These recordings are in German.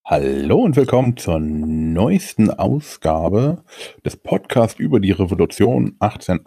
Hallo und willkommen zur neuesten Ausgabe des Podcasts über die Revolution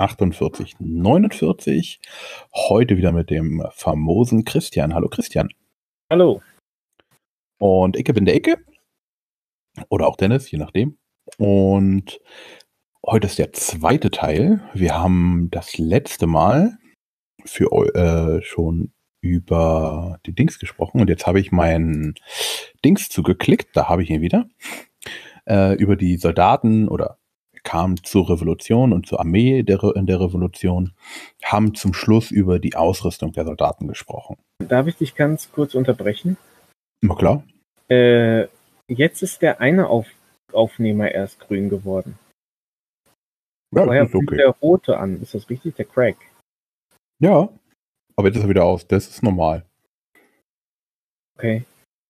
1848-49. Heute wieder mit dem famosen Christian. Hallo Christian. Hallo. Und ich bin der Icke. Oder auch Dennis, je nachdem. Und heute ist der zweite Teil. Wir haben das letzte Mal schon über die Dings gesprochen und jetzt habe ich meinen Dings zugeklickt, da habe ich ihn wieder, über die Soldaten oder kam zur Revolution und zur Armee in der Revolution, haben zum Schluss über die Ausrüstung der Soldaten gesprochen. Darf ich dich ganz kurz unterbrechen? Na klar. Jetzt ist der eine Aufnehmer erst grün geworden. Ja, Vorher das ist okay. der rote an. Ist das richtig? Der Crack. Ja, aber jetzt ist er wieder aus. Das ist normal. Okay.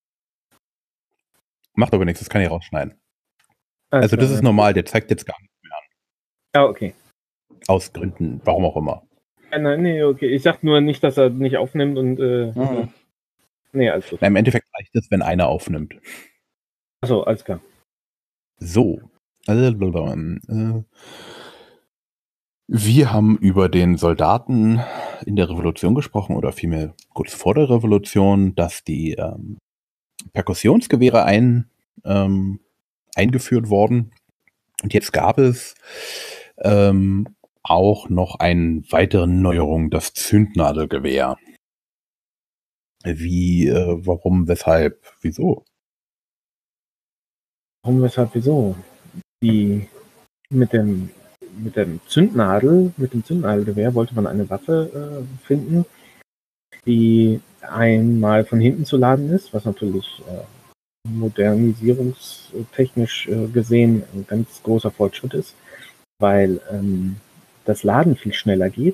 Macht aber nichts, das kann ich rausschneiden. Also das ist normal, der zeigt jetzt gar nichts mehr an. Ah, okay. Aus Gründen, warum auch immer. Nee, okay. Ich sag nur nicht, dass er nicht aufnimmt und Nee, alles gut. Na, im Endeffekt reicht es, wenn einer aufnimmt. Achso, alles klar. So. Wir haben über den Soldaten in der Revolution gesprochen, oder vielmehr kurz vor der Revolution, dass die Perkussionsgewehre eingeführt wurden. Und jetzt gab es auch noch eine weitere Neuerung, das Zündnadelgewehr. Wie, warum, weshalb, wieso? Warum, weshalb, wieso? Mit dem Zündnadelgewehr wollte man eine Waffe finden, die einmal von hinten zu laden ist, was natürlich modernisierungstechnisch gesehen ein ganz großer Fortschritt ist, weil das Laden viel schneller geht.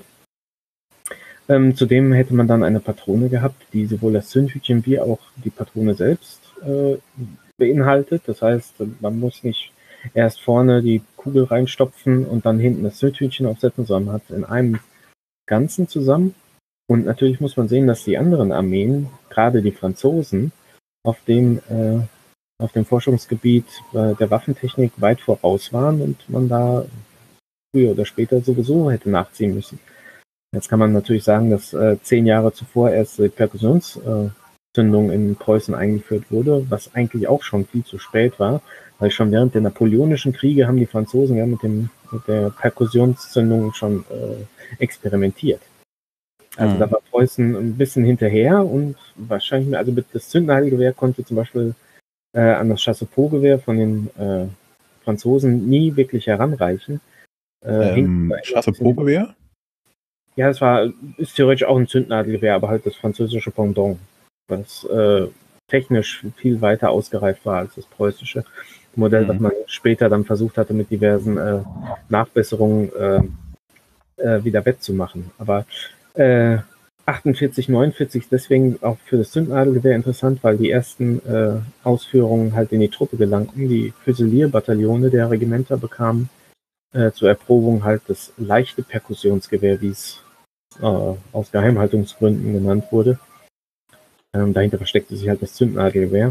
Zudem hätte man dann eine Patrone gehabt, die sowohl das Zündhütchen wie auch die Patrone selbst beinhaltet. Das heißt, man muss nicht erst vorne die Kugel reinstopfen und dann hinten das Zündhütchen aufsetzen, sondern man hat es in einem Ganzen zusammen. Und natürlich muss man sehen, dass die anderen Armeen, gerade die Franzosen, auf dem Forschungsgebiet der Waffentechnik weit voraus waren und man da früher oder später sowieso hätte nachziehen müssen. Jetzt kann man natürlich sagen, dass 10 Jahre zuvor erst die Perkussionszündung in Preußen eingeführt wurde, was eigentlich auch schon viel zu spät war, weil schon während der Napoleonischen Kriege haben die Franzosen ja mit der Perkussionszündung schon experimentiert. Also da war Preußen ein bisschen hinterher und wahrscheinlich, also das Zündnadelgewehr konnte zum Beispiel an das Chassepot-Gewehr von den Franzosen nie wirklich heranreichen. Chassepot-Gewehr? Ja, ist theoretisch auch ein Zündnadelgewehr, aber halt das französische Pendant, was technisch viel weiter ausgereift war als das preußische Modell, was man später dann versucht hatte, mit diversen Nachbesserungen wieder wettzumachen. Aber 48, 49 ist deswegen auch für das Zündnadelgewehr interessant, weil die ersten Ausführungen halt in die Truppe gelangten. Die Füsilierbataillone der Regimenter bekamen zur Erprobung halt das leichte Perkussionsgewehr, wie es aus Geheimhaltungsgründen genannt wurde. Dahinter versteckte sich halt das Zündnadelgewehr.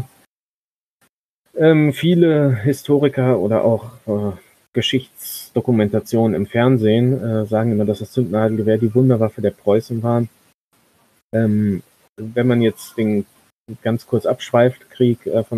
Viele Historiker oder auch Geschichtsdokumentationen im Fernsehen sagen immer, dass das Zündnadelgewehr die Wunderwaffe der Preußen war. Wenn man jetzt den ganz kurz abschweift, Krieg von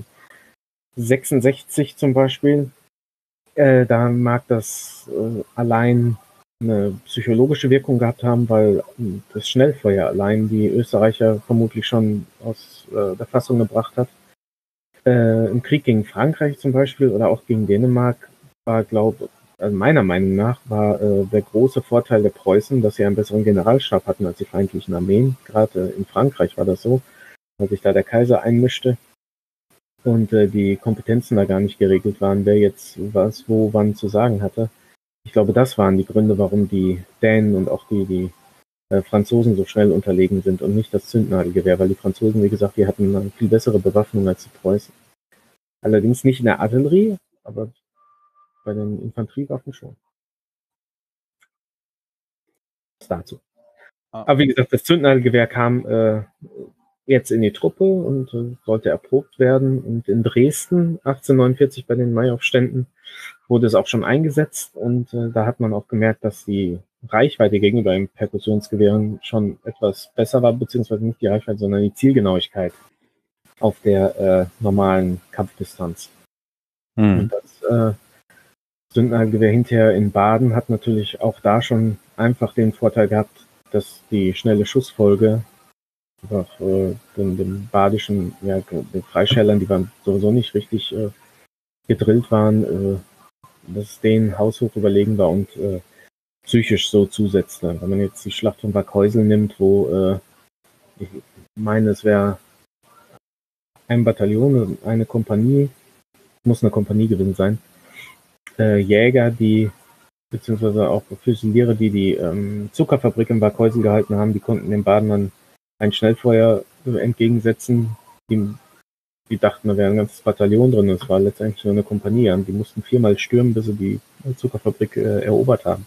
1866 zum Beispiel, da mag das allein eine psychologische Wirkung gehabt haben, weil das Schnellfeuer allein die Österreicher vermutlich schon aus der Fassung gebracht hat. Im Krieg gegen Frankreich zum Beispiel oder auch gegen Dänemark war, also meiner Meinung nach, war der große Vorteil der Preußen, dass sie einen besseren Generalstab hatten als die feindlichen Armeen. Gerade in Frankreich war das so, weil sich da der Kaiser einmischte und die Kompetenzen da gar nicht geregelt waren, wer jetzt was, wo, wann zu sagen hatte. Ich glaube, das waren die Gründe, warum die Dänen und auch die Franzosen so schnell unterlegen sind und nicht das Zündnadelgewehr, weil die Franzosen, wie gesagt, die hatten eine viel bessere Bewaffnung als die Preußen. Allerdings nicht in der Artillerie, aber bei den Infanteriewaffen schon. Das dazu. Aber wie gesagt, das Zündnadelgewehr kam jetzt in die Truppe und sollte erprobt werden. Und in Dresden 1849 bei den Maiaufständen wurde es auch schon eingesetzt. Und da hat man auch gemerkt, dass die Reichweite gegenüber den Perkussionsgewehren schon etwas besser war, beziehungsweise nicht die Reichweite, sondern die Zielgenauigkeit auf der normalen Kampfdistanz. Und das Zündnadelgewehr hinterher in Baden hat natürlich auch da schon einfach den Vorteil gehabt, dass die schnelle Schussfolge einfach den badischen, den Freischallern, die waren sowieso nicht richtig gedrillt waren, dass es denen haushoch überlegen war und psychisch so zusetzte. Wenn man jetzt die Schlacht von Waghäusel nimmt, wo ich meine, es wäre ein Bataillon, eine Kompanie, muss eine Kompanie gewesen sein, Jäger, die beziehungsweise auch Füsiliere, die Zuckerfabrik in Waghäusel gehalten haben, die konnten den Badenern ein Schnellfeuer entgegensetzen. Die dachten, da wäre ein ganzes Bataillon drin. Es war letztendlich nur eine Kompanie. Die mussten 4-mal stürmen, bis sie die Zuckerfabrik erobert haben.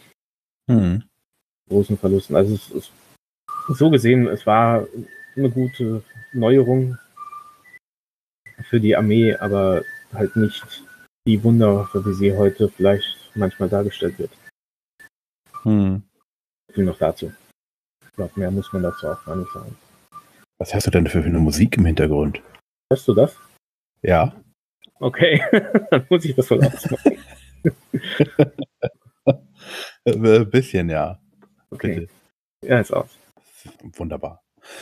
Großen Verlusten. Also es ist so gesehen, es war eine gute Neuerung für die Armee, aber halt nicht die Wunderwaffe, wie sie heute vielleicht manchmal dargestellt wird. Viel noch dazu. Ich glaube, mehr muss man dazu auch gar nicht sagen. Was hast du denn für eine Musik im Hintergrund? Hörst du das? Ja. Okay, dann muss ich das wohl ausmachen. Ein bisschen, ja. Okay. Bitte. Ja, ist aus. Wunderbar.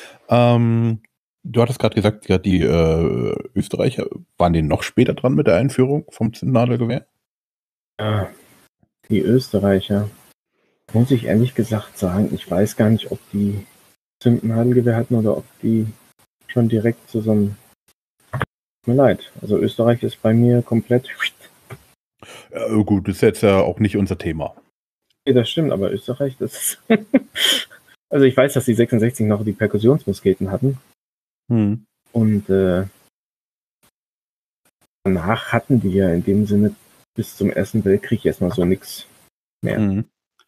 Du hattest gerade gesagt, ja, die Österreicher, waren die noch später dran mit der Einführung vom Zündnadelgewehr? Ja, die Österreicher, muss ich ehrlich gesagt sagen, ich weiß gar nicht, ob die Zündnadelgewehr hatten oder ob die schon direkt zu so einem... Tut mir leid, also Österreich ist bei mir komplett... Ja, gut, das ist jetzt ja auch nicht unser Thema. Ja, das stimmt, aber Österreich, das ist... Also ich weiß, dass die 66 noch die Perkussionsmusketen hatten. Und danach hatten die ja in dem Sinne bis zum Ersten Weltkrieg erstmal so nichts mehr.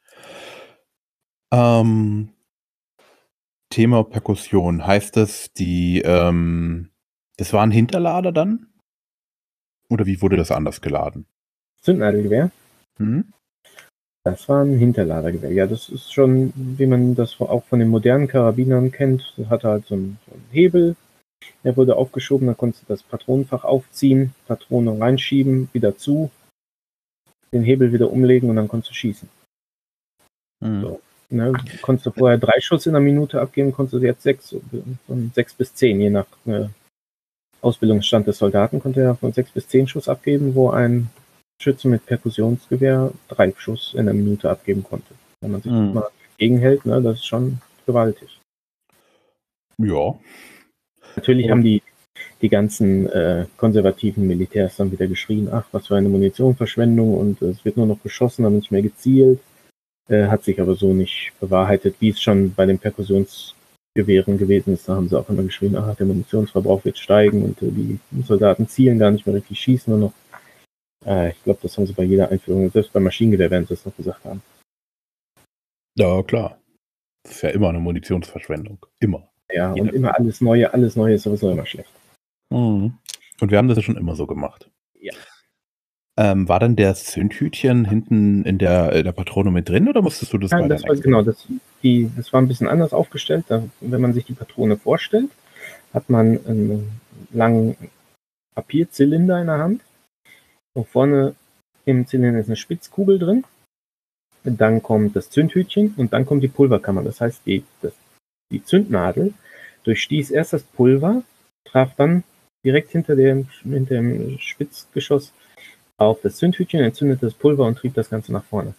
Thema Perkussion, heißt das, das war ein Hinterlader dann? Oder wie wurde das anders geladen? Zündnadelgewehr? Das war ein Hinterladergewehr. Ja, das ist schon, wie man das auch von den modernen Karabinern kennt. Das hatte halt so einen Hebel, der wurde aufgeschoben, dann konntest du das Patronenfach aufziehen, Patrone reinschieben, wieder zu, den Hebel wieder umlegen und dann konntest du schießen. So, ne, konntest du vorher 3 Schuss in einer Minute abgeben, konntest du jetzt 6 bis 10, je nach Ausbildungsstand des Soldaten, konnte er von 6 bis 10 Schuss abgeben, wo ein Schütze mit Perkussionsgewehr 3 Schuss in einer Minute abgeben konnte. Wenn man sich mal gegenhält, ne, das ist schon gewaltig. Ja. Natürlich haben die ganzen konservativen Militärs dann wieder geschrien, ach, was für eine Munitionverschwendung und es wird nur noch geschossen, aber nicht mehr gezielt. Hat sich aber so nicht bewahrheitet, wie es schon bei den Perkussionsgewehren gewesen ist. Da haben sie auch immer geschrien, ach, der Munitionsverbrauch wird steigen und die Soldaten zielen gar nicht mehr richtig, schießen nur noch. Ich glaube, das haben sie bei jeder Einführung, selbst beim Maschinengewehr werden sie das noch gesagt haben. Ja, klar. Das ist ja immer eine Munitionsverschwendung. Immer. Ja, und immer alles Neue ist sowieso immer schlecht. Und wir haben das ja schon immer so gemacht. Ja. War dann der Zündhütchen hinten in der Patrone mit drin oder musstest du das Ja, das war, genau, das war ein bisschen anders aufgestellt. Wenn man sich die Patrone vorstellt, hat man einen langen Papierzylinder in der Hand. Und vorne im Zylinder ist eine Spitzkugel drin. Dann kommt das Zündhütchen und dann kommt die Pulverkammer. Das heißt, die Zündnadel durchstieß erst das Pulver, traf dann direkt hinter dem Spitzgeschoss auf das Zündhütchen, entzündete das Pulver und trieb das Ganze nach vorne.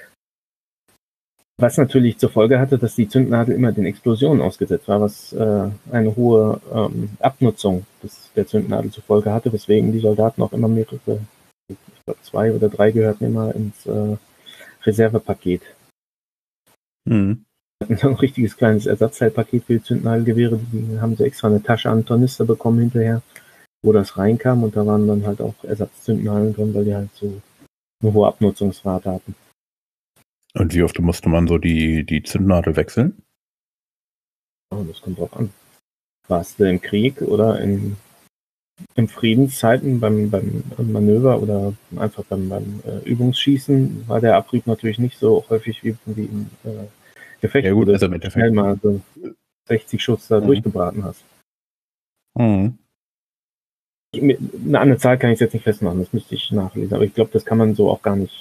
Was natürlich zur Folge hatte, dass die Zündnadel immer den Explosionen ausgesetzt war, was eine hohe Abnutzung der Zündnadel zur Folge hatte, weswegen die Soldaten auch immer mehrere, ich glaube 2 oder 3 gehörten immer ins Reservepaket. Hatten ein richtiges kleines Ersatzteilpaket für die Zündnadelgewehre, die haben sie extra eine Tasche an Tornister bekommen hinterher, wo das reinkam und da waren dann halt auch Ersatzzündnadeln drin, weil die halt so eine hohe Abnutzungsrate hatten. Und wie oft musste man so die Zündnadel wechseln? Oh, das kommt drauf an. Warst du im Krieg oder in Friedenszeiten beim Manöver oder einfach beim Übungsschießen war der Abrieb natürlich nicht so häufig wie im Gefecht, Ja wo gut, du also im Endeffekt. schnell mal so 60 Schuss da durchgebraten hast. Mhm. Eine andere Zahl kann ich jetzt nicht festmachen, das müsste ich nachlesen, aber ich glaube, das kann man so auch gar nicht.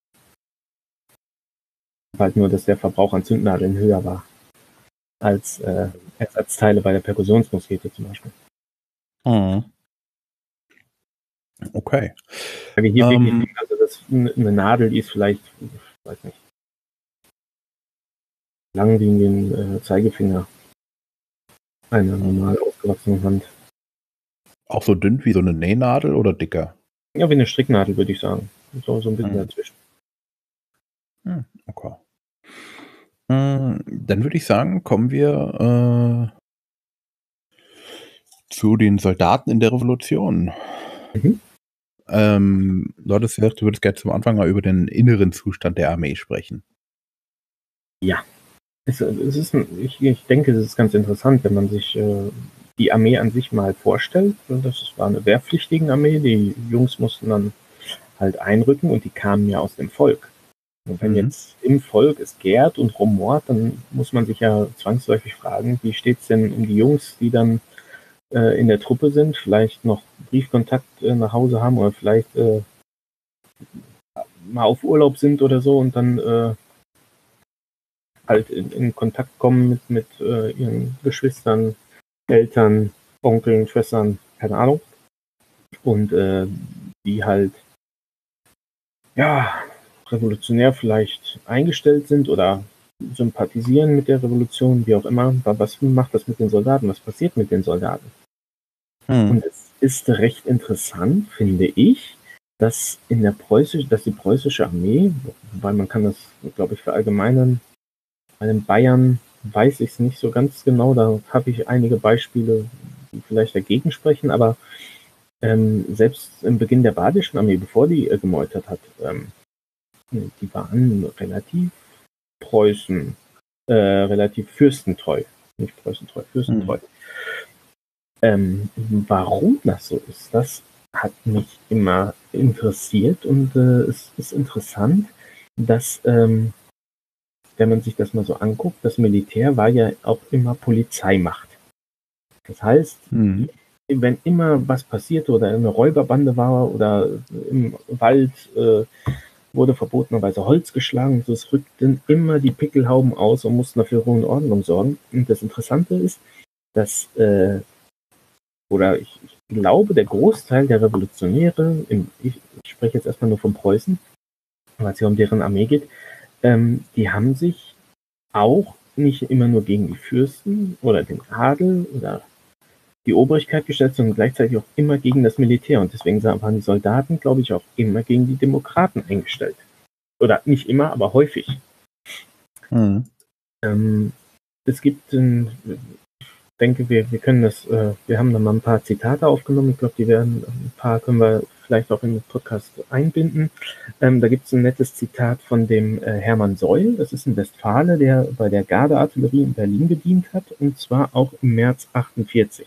Halt nur, dass der Verbrauch an Zündnadeln höher war als Ersatzteile bei der Perkussionsmuskete zum Beispiel. Mhm. Okay. Weil wir hier wirklich, also das, eine Nadel, die ist vielleicht, ich weiß nicht, lang wie den Zeigefinger einer normal ausgewachsenen Hand. Auch so dünn wie so eine Nähnadel oder dicker? Ja, wie eine Stricknadel, würde ich sagen. So ein bisschen dazwischen. Okay. Dann würde ich sagen, kommen wir zu den Soldaten in der Revolution. Mhm. Du hattest gesagt, du würdest gerne zum Anfang mal über den inneren Zustand der Armee sprechen. Ja. Ich denke, es ist ganz interessant, wenn man sich die Armee an sich mal vorstellt. Das war eine wehrpflichtige Armee. Die Jungs mussten dann halt einrücken und die kamen ja aus dem Volk. Und wenn jetzt im Volk es gärt und rumort, dann muss man sich ja zwangsläufig fragen, wie steht es denn um die Jungs, die dann in der Truppe sind, vielleicht noch Briefkontakt nach Hause haben oder vielleicht mal auf Urlaub sind oder so und dann halt in Kontakt kommen mit ihren Geschwistern, Eltern, Onkeln, Schwestern, keine Ahnung. Und die halt, ja, revolutionär vielleicht eingestellt sind oder sympathisieren mit der Revolution, wie auch immer. Aber was macht das mit den Soldaten? Was passiert mit den Soldaten? Und es ist recht interessant, finde ich, dass die preußische Armee, wobei man kann das, glaube ich, verallgemeinern, bei den Bayern weiß ich es nicht so ganz genau, da habe ich einige Beispiele, die vielleicht dagegen sprechen, aber selbst im Beginn der badischen Armee, bevor die gemeutert hat, die waren relativ relativ fürstentreu. Nicht preußentreu, fürstentreu. Warum das so ist, das hat mich immer interessiert und es ist interessant, dass, wenn man sich das mal so anguckt, das Militär war ja auch immer Polizeimacht. Das heißt, wenn immer was passierte oder eine Räuberbande war oder im Wald wurde verbotenerweise Holz geschlagen, so es rückten immer die Pickelhauben aus und mussten dafür Ruhe und Ordnung sorgen. Und das Interessante ist, dass ich glaube, der Großteil der Revolutionäre, ich spreche jetzt erstmal nur von Preußen, weil es ja um deren Armee geht, die haben sich auch nicht immer nur gegen die Fürsten oder den Adel oder die Obrigkeit gestellt, sondern gleichzeitig auch immer gegen das Militär. Und deswegen waren die Soldaten, glaube ich, auch immer gegen die Demokraten eingestellt. Oder nicht immer, aber häufig. Es gibt, ich denke, wir können das, wir haben da mal ein paar Zitate aufgenommen. Ich glaube, ein paar können wir vielleicht auch in den Podcast einbinden. Da gibt es ein nettes Zitat von dem Hermann Seul. Das ist ein Westfale, der bei der Gardeartillerie in Berlin gedient hat, und zwar auch im März 48.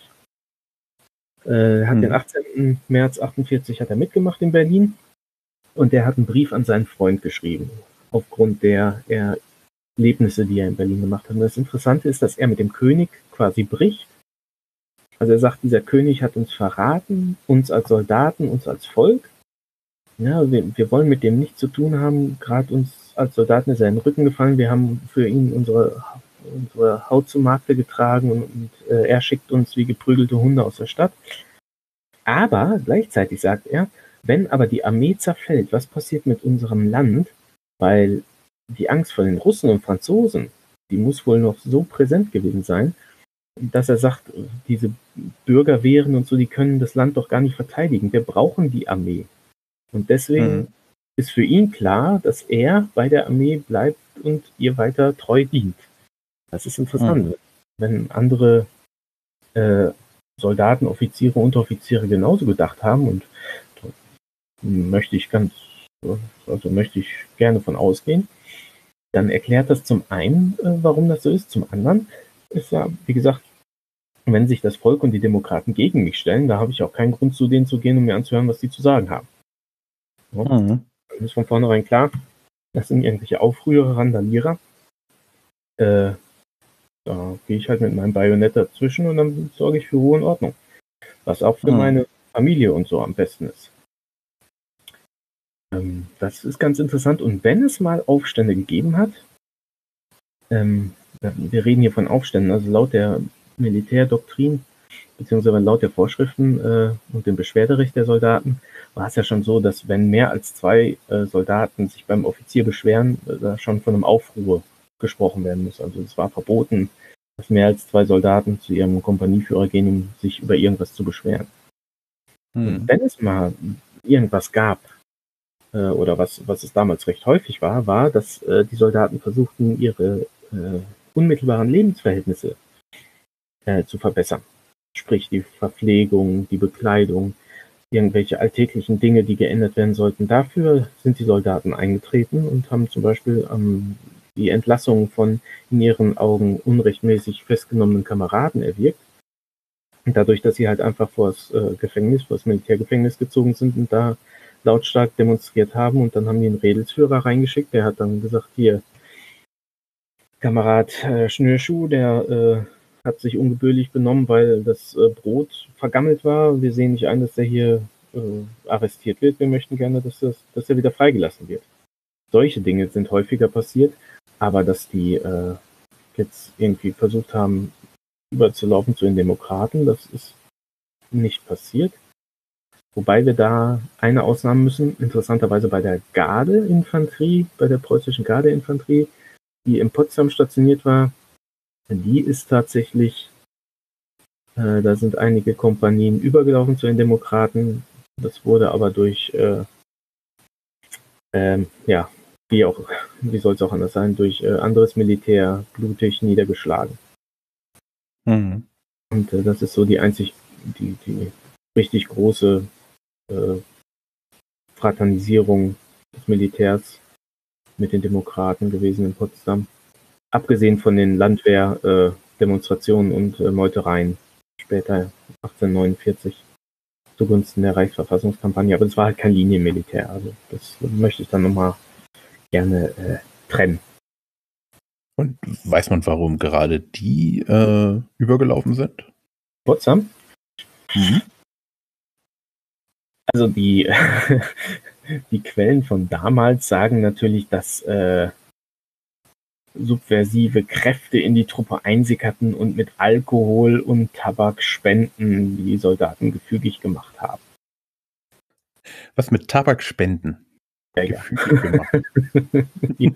Den 18. März 48 hat er mitgemacht in Berlin und der hat einen Brief an seinen Freund geschrieben, aufgrund der Erlebnisse, die er in Berlin gemacht hat. Und das Interessante ist, dass er mit dem König quasi bricht. Also er sagt, dieser König hat uns verraten, uns als Soldaten, uns als Volk. Ja, wir wollen mit dem nichts zu tun haben. Gerade uns als Soldaten ist er in den Rücken gefallen. Wir haben für ihn unsere Haut zum Markte getragen und er schickt uns wie geprügelte Hunde aus der Stadt. Aber gleichzeitig sagt er, wenn aber die Armee zerfällt, was passiert mit unserem Land? Weil die Angst vor den Russen und Franzosen, die muss wohl noch so präsent gewesen sein, dass er sagt, diese Bürgerwehren und so, die können das Land doch gar nicht verteidigen. Wir brauchen die Armee. Und deswegen ist für ihn klar, dass er bei der Armee bleibt und ihr weiter treu dient. Das ist interessant. Wenn andere Soldaten, Offiziere, Unteroffiziere genauso gedacht haben, und möchte ich gerne von ausgehen, dann erklärt das zum einen, warum das so ist. Zum anderen ist ja, wie gesagt, wenn sich das Volk und die Demokraten gegen mich stellen, da habe ich auch keinen Grund, zu denen zu gehen, um mir anzuhören, was die zu sagen haben. Ja? Mhm. Dann ist von vornherein klar, das sind irgendwelche Aufrührer, Randalierer. Da gehe ich halt mit meinem Bajonett dazwischen und dann sorge ich für Ruhe und Ordnung. Was auch für meine Familie und so am besten ist. Das ist ganz interessant. Und wenn es mal Aufstände gegeben hat, wir reden hier von Aufständen, also laut der Militärdoktrin, beziehungsweise laut der Vorschriften und dem Beschwerderecht der Soldaten, war es ja schon so, dass wenn mehr als 2 Soldaten sich beim Offizier beschweren, da schon von einem Aufruhr gesprochen werden muss. Also es war verboten, dass mehr als 2 Soldaten zu ihrem Kompanieführer gehen, um sich über irgendwas zu beschweren. Und wenn es mal irgendwas gab, oder was es damals recht häufig war, dass die Soldaten versuchten, ihre unmittelbaren Lebensverhältnisse zu verbessern. Sprich die Verpflegung, die Bekleidung, irgendwelche alltäglichen Dinge, die geändert werden sollten. Dafür sind die Soldaten eingetreten und haben zum Beispiel die Entlassung von in ihren Augen unrechtmäßig festgenommenen Kameraden erwirkt. Und dadurch, dass sie halt einfach vor das Militärgefängnis gezogen sind und da lautstark demonstriert haben, und dann haben die einen Redelsführer reingeschickt, der hat dann gesagt, hier, Kamerad Schnürschuh, der hat sich ungebührlich benommen, weil das Brot vergammelt war. Wir sehen nicht ein, dass der hier arrestiert wird. Wir möchten gerne, dass er wieder freigelassen wird. Solche Dinge sind häufiger passiert, aber dass die jetzt irgendwie versucht haben, überzulaufen zu den Demokraten, das ist nicht passiert. Wobei wir da eine Ausnahme müssen, interessanterweise bei der Gardeinfanterie, bei der preußischen Gardeinfanterie, die in Potsdam stationiert war, die ist tatsächlich, da sind einige Kompanien übergelaufen zu den Demokraten. Das wurde aber durch, wie soll es auch anders sein, durch anderes Militär blutig niedergeschlagen. Und das ist so die richtig große Fraternisierung des Militärs mit den Demokraten gewesen in Potsdam. Abgesehen von den Landwehr-Demonstrationen und Meutereien später 1849 zugunsten der Reichsverfassungskampagne. Aber es war halt kein Linienmilitär. Also das möchte ich dann nochmal gerne trennen. Und weiß man, warum gerade die übergelaufen sind? Potsdam? Also die Quellen von damals sagen natürlich, dass subversive Kräfte in die Truppe einsickerten und mit Alkohol und Tabakspenden die Soldaten gefügig gemacht haben. Was mit Tabakspenden? Ja. Gefügig gemacht. Ja.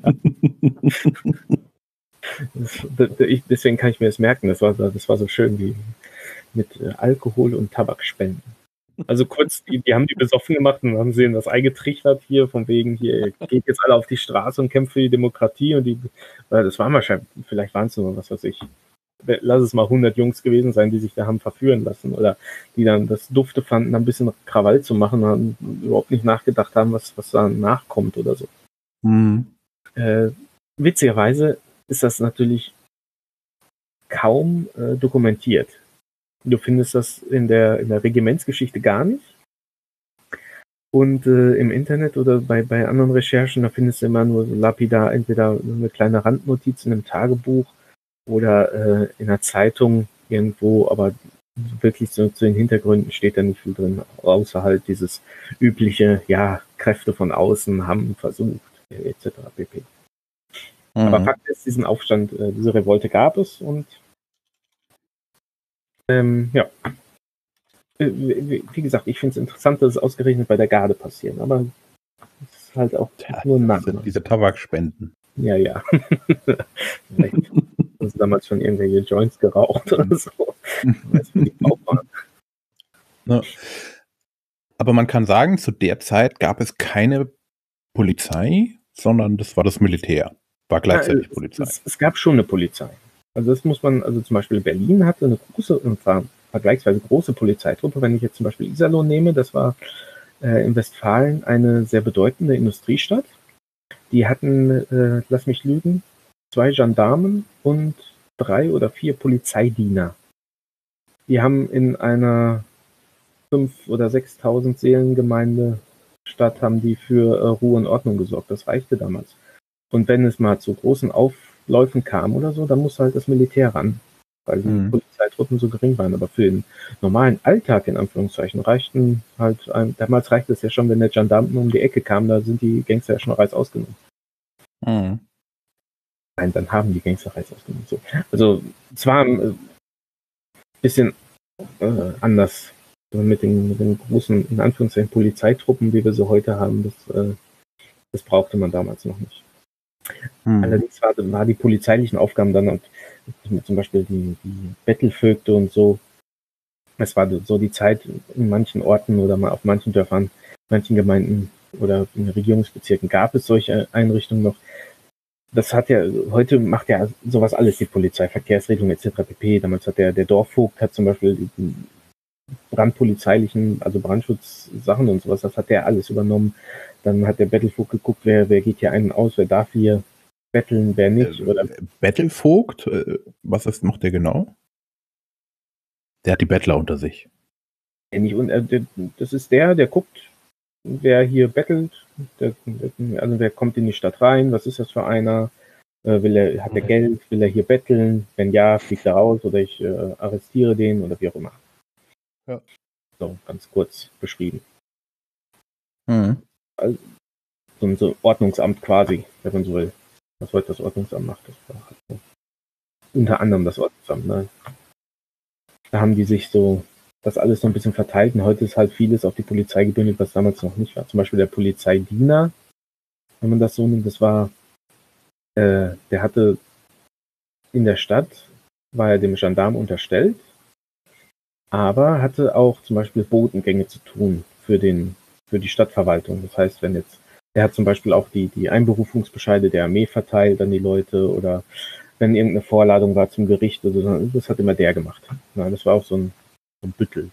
Deswegen kann ich mir das merken. Das war so schön wie mit Alkohol und Tabakspenden. Also kurz, die haben die besoffen gemacht und haben sie ihnen das eingetrichtert hier, von wegen, hier geht jetzt alle auf die Straße und kämpft für die Demokratie. Und das waren wahrscheinlich, vielleicht waren es nur, was weiß ich, lass es mal 100 Jungs gewesen sein, die sich da haben verführen lassen oder die dann das Dufte fanden, ein bisschen Krawall zu machen und überhaupt nicht nachgedacht haben, was da nachkommt oder so. Witzigerweise ist das natürlich kaum dokumentiert. Du findest das in der Regimentsgeschichte gar nicht. Und im Internet oder bei anderen Recherchen, da findest du immer nur so lapidar, entweder eine kleine Randnotiz in einem Tagebuch oder in einer Zeitung irgendwo, aber wirklich so zu den Hintergründen steht da nicht viel drin, außer halt dieses übliche, ja, Kräfte von außen haben versucht, etc. pp. Aber Fakt ist, diesen Aufstand, diese Revolte gab es und ja. Wie gesagt, ich finde es interessant, dass es ausgerechnet bei der Garde passiert, aber es ist halt auch nur ein Name. Diese Tabakspenden. Ja. Vielleicht haben sie damals schon irgendwelche Joints geraucht oder so. Ja. Aber man kann sagen, zu der Zeit gab es keine Polizei, sondern das war das Militär. War gleichzeitig Polizei. Es gab schon eine Polizei. Also das muss man, also zum Beispiel Berlin hatte eine große, und zwar vergleichsweise große Polizeitruppe. Wenn ich jetzt zum Beispiel Iserlohn nehme, das war in Westfalen eine sehr bedeutende Industriestadt. Die hatten, lass mich lügen, 2 Gendarmen und 3 oder 4 Polizeidiener. Die haben in einer 5.000 oder 6.000 Seelengemeinde Stadt haben die für Ruhe und Ordnung gesorgt. Das reichte damals. Und wenn es mal zu großen Aufläufen kam oder so, dann musste halt das Militär ran, weil die Polizeitruppen so gering waren. Aber für den normalen Alltag, in Anführungszeichen, reichten halt, damals reichte es ja schon, wenn der Gendarmen um die Ecke kam, da sind die Gangster ja schon Reis ausgenommen. Mhm. Nein, dann haben die Gangster Reis ausgenommen. So. Also zwar ein bisschen anders mit den großen, in Anführungszeichen, Polizeitruppen, wie wir sie heute haben, das brauchte man damals noch nicht. Allerdings war die polizeilichen Aufgaben dann, und zum Beispiel die Bettelvögte und so, es war so die Zeit in manchen Orten oder mal auf manchen Dörfern, manchen Gemeinden oder in Regierungsbezirken gab es solche Einrichtungen noch. Das hat ja, heute macht ja sowas alles die Polizei, Verkehrsregelung etc. pp. Damals hat der Dorfvogt hat zum Beispiel die brandpolizeilichen, also Brandschutzsachen und sowas, das hat der alles übernommen. Dann hat der Bettelvogt geguckt, wer geht hier einen aus, wer darf hier betteln, wer nicht. Oder Bettelvogt? Was ist noch der genau? Der hat die Bettler unter sich. Das ist der guckt, wer hier bettelt, also wer kommt in die Stadt rein, was ist das für einer, hat er Geld, will er hier betteln, wenn ja, fliegt er raus oder ich arrestiere den oder wie auch immer. Ja. So, ganz kurz beschrieben. Mhm. Also, so ein Ordnungsamt quasi, wenn man so will. Was heute das Ordnungsamt macht, das war halt so. Unter anderem das Ordnungsamt, ne? Da haben die sich so das alles noch ein bisschen verteilt und heute ist halt vieles auf die Polizei gebündelt, was damals noch nicht war. Zum Beispiel der Polizeidiener, wenn man das so nimmt, das war, der hatte in der Stadt, war er dem Gendarm unterstellt, aber hatte auch zum Beispiel Botengänge zu tun für die Stadtverwaltung. Das heißt, er hat zum Beispiel auch die Einberufungsbescheide der Armee verteilt an die Leute oder wenn irgendeine Vorladung war zum Gericht oder so, das hat immer der gemacht. Ja, das war auch so ein Büttel,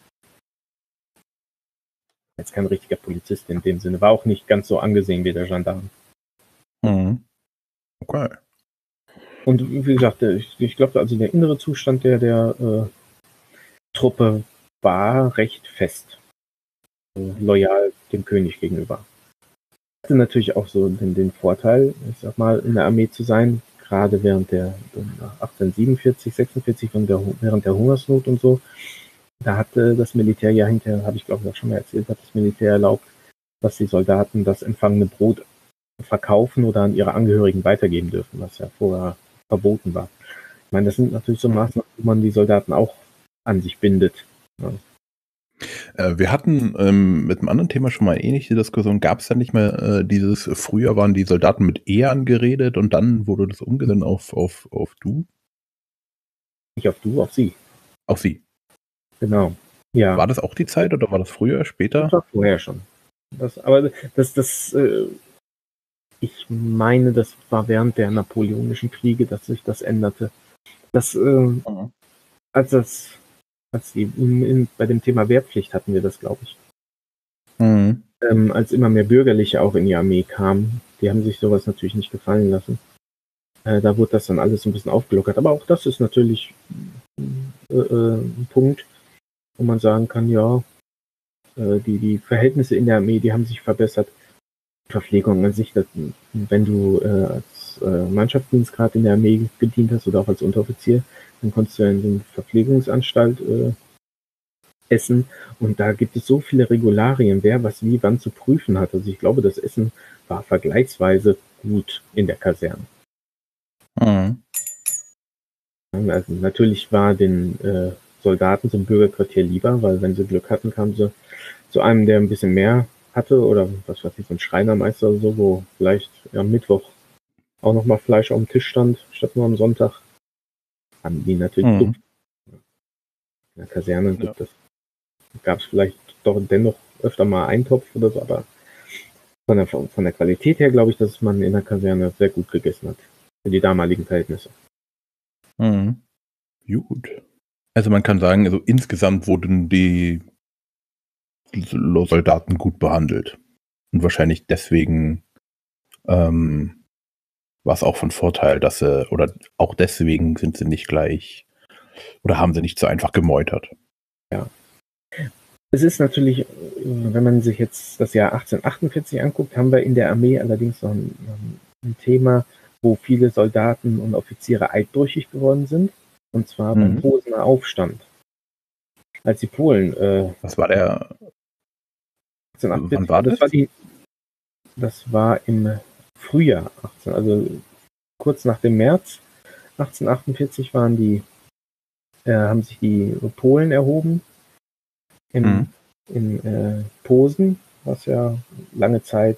jetzt kein richtiger Polizist in dem Sinne, war auch nicht ganz so angesehen wie der Gendarm. Mhm. Okay. Und wie gesagt, ich glaube, also der innere Zustand der Truppe war recht fest, loyal dem König gegenüber. Hatte natürlich auch so den Vorteil, ich sag mal, in der Armee zu sein, gerade während der 1847, 46, während der Hungersnot und so. Da hatte das Militär ja hinterher, habe ich glaube ich auch schon mal erzählt, hat das Militär erlaubt, dass die Soldaten das empfangene Brot verkaufen oder an ihre Angehörigen weitergeben dürfen, was ja vorher verboten war. Ich meine, das sind natürlich so Maßnahmen, wo man die Soldaten auch an sich bindet. Ja. Wir hatten mit einem anderen Thema schon mal eine ähnliche Diskussion. Gab es da nicht mehr dieses, früher waren die Soldaten mit er angeredet und dann wurde das umgesetzt auf du? Nicht auf du, auf sie. Auf sie. Genau. Ja. War das auch die Zeit oder war das früher, später? Das war vorher schon. Ich meine, das war während der Napoleonischen Kriege, dass sich das änderte. Bei dem Thema Wehrpflicht hatten wir das, glaube ich. Mhm. Als immer mehr Bürgerliche auch in die Armee kamen, die haben sich sowas natürlich nicht gefallen lassen. Da wurde das dann alles so ein bisschen aufgelockert. Aber auch das ist natürlich ein Punkt, wo man sagen kann, ja, die Verhältnisse in der Armee, die haben sich verbessert. Verpflegung an sich, wenn du als Mannschaftsdienstgrad in der Armee gedient hast oder auch als Unteroffizier, dann konntest du in so einer Verpflegungsanstalt essen und da gibt es so viele Regularien, wer was wie wann zu prüfen hat. Also ich glaube, das Essen war vergleichsweise gut in der Kaserne. Mhm. Also natürlich war den Soldaten so ein Bürgerquartier lieber, weil wenn sie Glück hatten, kamen sie zu einem, der ein bisschen mehr hatte oder was weiß ich, so ein Schreinermeister oder so, wo vielleicht am Mittwoch auch nochmal Fleisch auf dem Tisch stand, statt nur am Sonntag. Haben die natürlich Suppe. In der Kaserne gab es vielleicht doch dennoch öfter mal Eintopf oder so, aber von der Qualität her glaube ich, dass man in der Kaserne sehr gut gegessen hat. Für die damaligen Verhältnisse. Mhm. Gut. Also man kann sagen, also insgesamt wurden die Soldaten gut behandelt. Und wahrscheinlich deswegen war es auch von Vorteil, dass sie, oder auch deswegen sind sie nicht gleich Oder haben sie nicht so einfach gemeutert? Ja. Es ist natürlich, wenn man sich jetzt das Jahr 1848 anguckt, haben wir in der Armee allerdings noch ein Thema, wo viele Soldaten und Offiziere eidbrüchig geworden sind. Und zwar beim Posener Aufstand. Als die Polen Was war der? 1848, Wann war das? Das war im Frühjahr 18, also kurz nach dem März 1848 haben sich die Polen erhoben in Posen, was ja lange Zeit,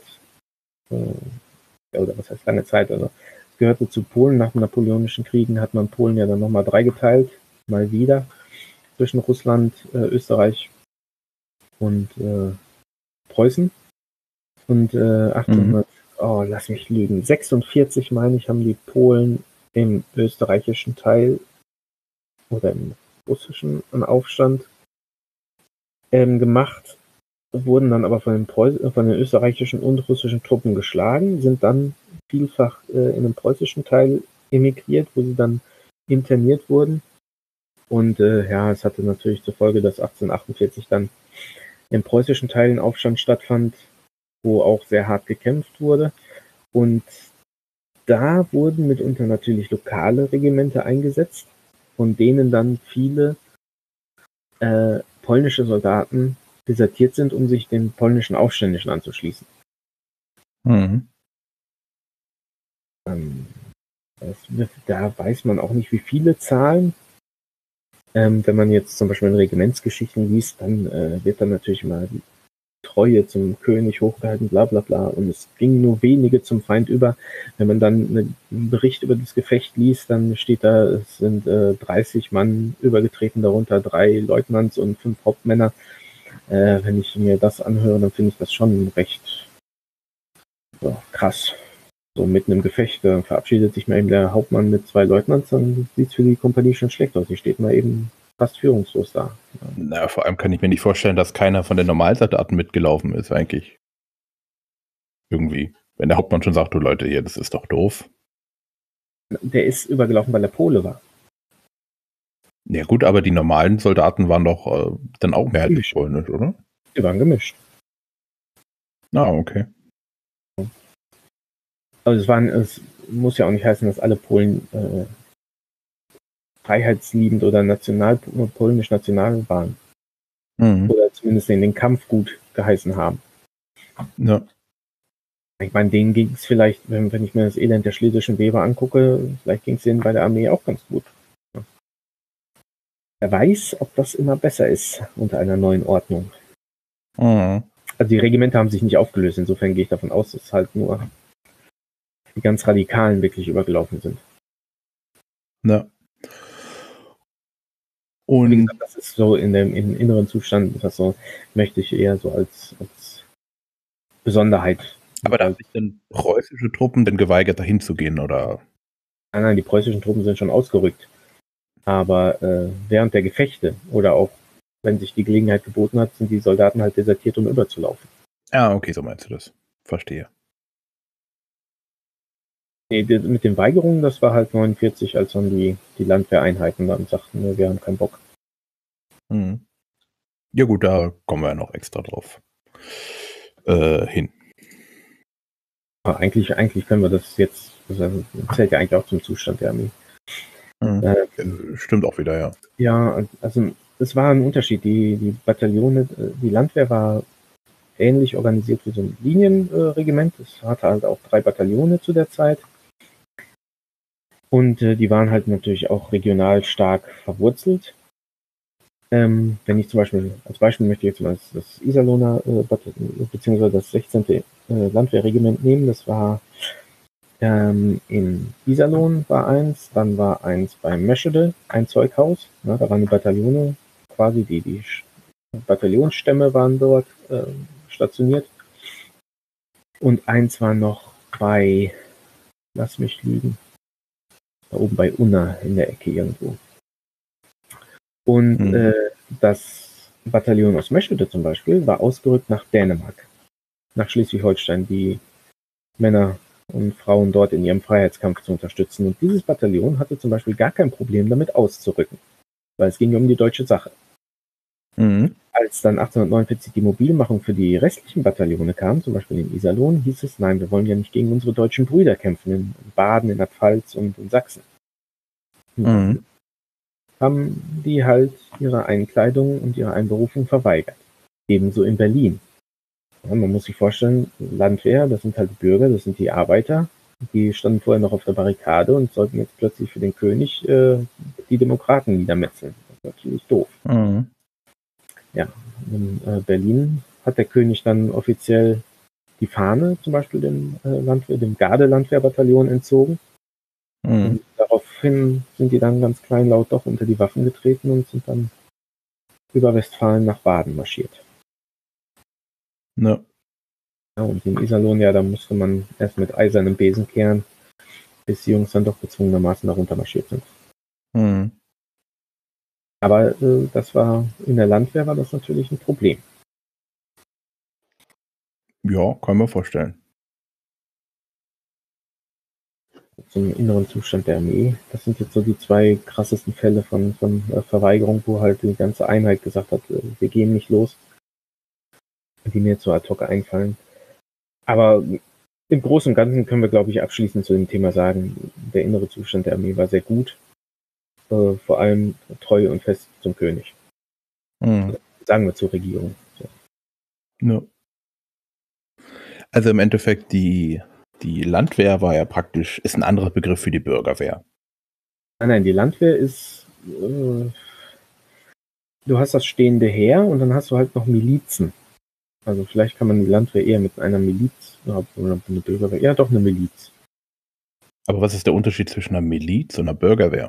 oder was heißt lange Zeit, also es gehörte zu Polen. Nach den Napoleonischen Kriegen hat man Polen ja dann nochmal dreigeteilt, mal wieder, zwischen Russland, Österreich und Preußen. Und lass mich lügen, 46 meine ich, haben die Polen im österreichischen Teil oder im russischen einen Aufstand gemacht, wurden dann aber von den österreichischen und russischen Truppen geschlagen, sind dann vielfach in den preußischen Teil emigriert, wo sie dann interniert wurden. Und es hatte natürlich zur Folge, dass 1848 dann im preußischen Teil ein Aufstand stattfand, wo auch sehr hart gekämpft wurde. Und da wurden mitunter natürlich lokale Regimente eingesetzt, von denen dann viele polnische Soldaten desertiert sind, um sich den polnischen Aufständischen anzuschließen. Da weiß man auch nicht, wie viele Zahlen. Wenn man jetzt zum Beispiel in Regimentsgeschichten liest, dann wird dann natürlich mal die Treue zum König hochgehalten, bla bla bla, und es gingen nur wenige zum Feind über. Wenn man dann einen Bericht über das Gefecht liest, dann steht da, es sind 30 Mann übergetreten, darunter 3 Leutnants und 5 Hauptmänner. Wenn ich mir das anhöre, dann finde ich das schon recht krass. So mitten im Gefecht verabschiedet sich mal eben der Hauptmann mit 2 Leutnants, dann sieht es für die Kompanie schon schlecht aus. Die steht mal eben fast führungslos da. Na, vor allem kann ich mir nicht vorstellen, dass keiner von den Normalsoldaten mitgelaufen ist, eigentlich. Irgendwie. Wenn der Hauptmann schon sagt, du Leute, hier, das ist doch doof. Der ist übergelaufen, weil er Pole war. Ja gut, aber die normalen Soldaten waren doch dann auch mehrheitlich polnisch, oder? Die waren gemischt. Ah, okay. Also es muss ja auch nicht heißen, dass alle Polen freiheitsliebend oder polnisch national waren. Oder zumindest in den Kampf gut geheißen haben. Ja. Ich meine, denen ging es vielleicht, wenn ich mir das Elend der schlesischen Weber angucke, vielleicht ging es denen bei der Armee auch ganz gut. Ja. Wer weiß, ob das immer besser ist unter einer neuen Ordnung. Also die Regimenter haben sich nicht aufgelöst, insofern gehe ich davon aus, dass halt nur die ganz Radikalen wirklich übergelaufen sind. Ja. Und wie gesagt, das ist so im inneren Zustand, das so möchte ich eher so als Besonderheit. Aber da haben sich dann preußische Truppen denn geweigert, dahin zu gehen, oder? Nein, die preußischen Truppen sind schon ausgerückt. Aber während der Gefechte oder auch wenn sich die Gelegenheit geboten hat, sind die Soldaten halt desertiert, um überzulaufen. Ah, okay, so meinst du das. Verstehe. Nee, mit den Weigerungen, das war halt 49, als dann die Landwehreinheiten dann sagten, ne, wir haben keinen Bock. Ja gut, da kommen wir ja noch extra drauf hin. Aber eigentlich können wir das jetzt, das zählt ja eigentlich auch zum Zustand der Armee. Stimmt auch wieder, ja. Ja, also es war ein Unterschied. Die Bataillone, die Landwehr war ähnlich organisiert wie so ein Linienregiment. Es hatte halt auch 3 Bataillone zu der Zeit. Und die waren halt natürlich auch regional stark verwurzelt. Wenn ich zum Beispiel, als Beispiel möchte ich jetzt mal das Iserlohner beziehungsweise das 16. Landwehrregiment nehmen. Das war in Iserlohn war eins, dann war eins bei Meschede, ein Zeughaus. Ja, da waren die Bataillone, quasi die Bataillonsstämme waren dort stationiert. Und eins war noch bei, lass mich lügen, da oben bei Unna in der Ecke irgendwo. Und das Bataillon aus Meschede zum Beispiel war ausgerückt nach Dänemark, nach Schleswig-Holstein, die Männer und Frauen dort in ihrem Freiheitskampf zu unterstützen. Und dieses Bataillon hatte zum Beispiel gar kein Problem damit auszurücken. weil es ging ja um die deutsche Sache. Als dann 1849 die Mobilmachung für die restlichen Bataillone kam, zum Beispiel in Iserlohn, hieß es, nein, wir wollen ja nicht gegen unsere deutschen Brüder kämpfen, in Baden, in der Pfalz und in Sachsen. Dann haben die halt ihre Einkleidung und ihre Einberufung verweigert. Ebenso in Berlin. Ja, man muss sich vorstellen, Landwehr, das sind halt die Bürger, das sind die Arbeiter, die standen vorher noch auf der Barrikade und sollten jetzt plötzlich für den König die Demokraten niedermetzeln. Das ist natürlich doof. Ja, in Berlin hat der König dann offiziell die Fahne zum Beispiel dem Garde-Landwehrbataillon entzogen. Und daraufhin sind die dann ganz kleinlaut doch unter die Waffen getreten und sind dann über Westfalen nach Baden marschiert. Ja, und in Iserlohn, ja, da musste man erst mit eisernem Besen kehren, bis die Jungs dann doch gezwungenermaßen darunter marschiert sind. Aber das war in der Landwehr war das natürlich ein Problem. Ja, kann man vorstellen. Zum inneren Zustand der Armee. Das sind jetzt so die zwei krassesten Fälle von Verweigerung, wo halt die ganze Einheit gesagt hat, wir gehen nicht los. Die mir jetzt so ad hoc einfallen. Aber im Großen und Ganzen können wir, glaube ich, abschließend zu dem Thema sagen, der innere Zustand der Armee war sehr gut. Vor allem treu und fest zum König. Sagen wir zur Regierung. So. Ja. Also im Endeffekt, die Landwehr war ja praktisch, ist ein anderer Begriff für die Bürgerwehr. Nein, die Landwehr ist, du hast das stehende Heer und dann hast du halt noch Milizen. Also vielleicht kann man die Landwehr eher mit einer Miliz, oder eine Bürgerwehr, ja doch eine Miliz. Aber was ist der Unterschied zwischen einer Miliz und einer Bürgerwehr?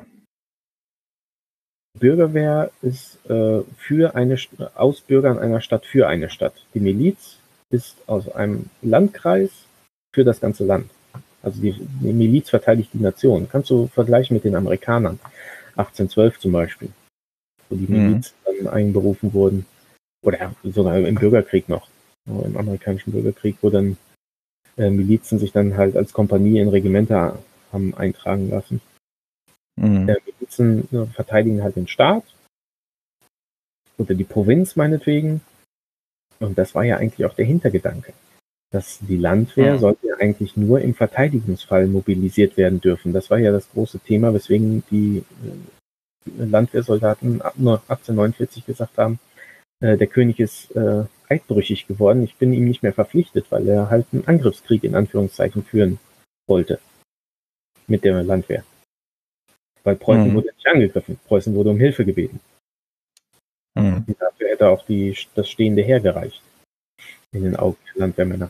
Bürgerwehr ist aus Bürgern einer Stadt für eine Stadt. Die Miliz ist aus einem Landkreis für das ganze Land. Also die Miliz verteidigt die Nation. Kannst du vergleichen mit den Amerikanern. 1812 zum Beispiel, wo die Milizen dann einberufen wurden. Oder sogar im Bürgerkrieg noch. Im amerikanischen Bürgerkrieg, wo dann Milizen sich dann halt als Kompanie in Regimenter haben eintragen lassen. Milizen verteidigen halt den Staat oder die Provinz meinetwegen. Und das war ja eigentlich auch der Hintergedanke. Dass die Landwehr sollte ja eigentlich nur im Verteidigungsfall mobilisiert werden dürfen. Das war ja das große Thema, weswegen die Landwehrsoldaten ab 1849 gesagt haben, der König ist eidbrüchig geworden, ich bin ihm nicht mehr verpflichtet, weil er halt einen Angriffskrieg in Anführungszeichen führen wollte mit der Landwehr. Weil Preußen wurde nicht angegriffen, Preußen wurde um Hilfe gebeten. Und dafür hätte auch das stehende Heer gereicht. In den Augen der Landwehrmänner.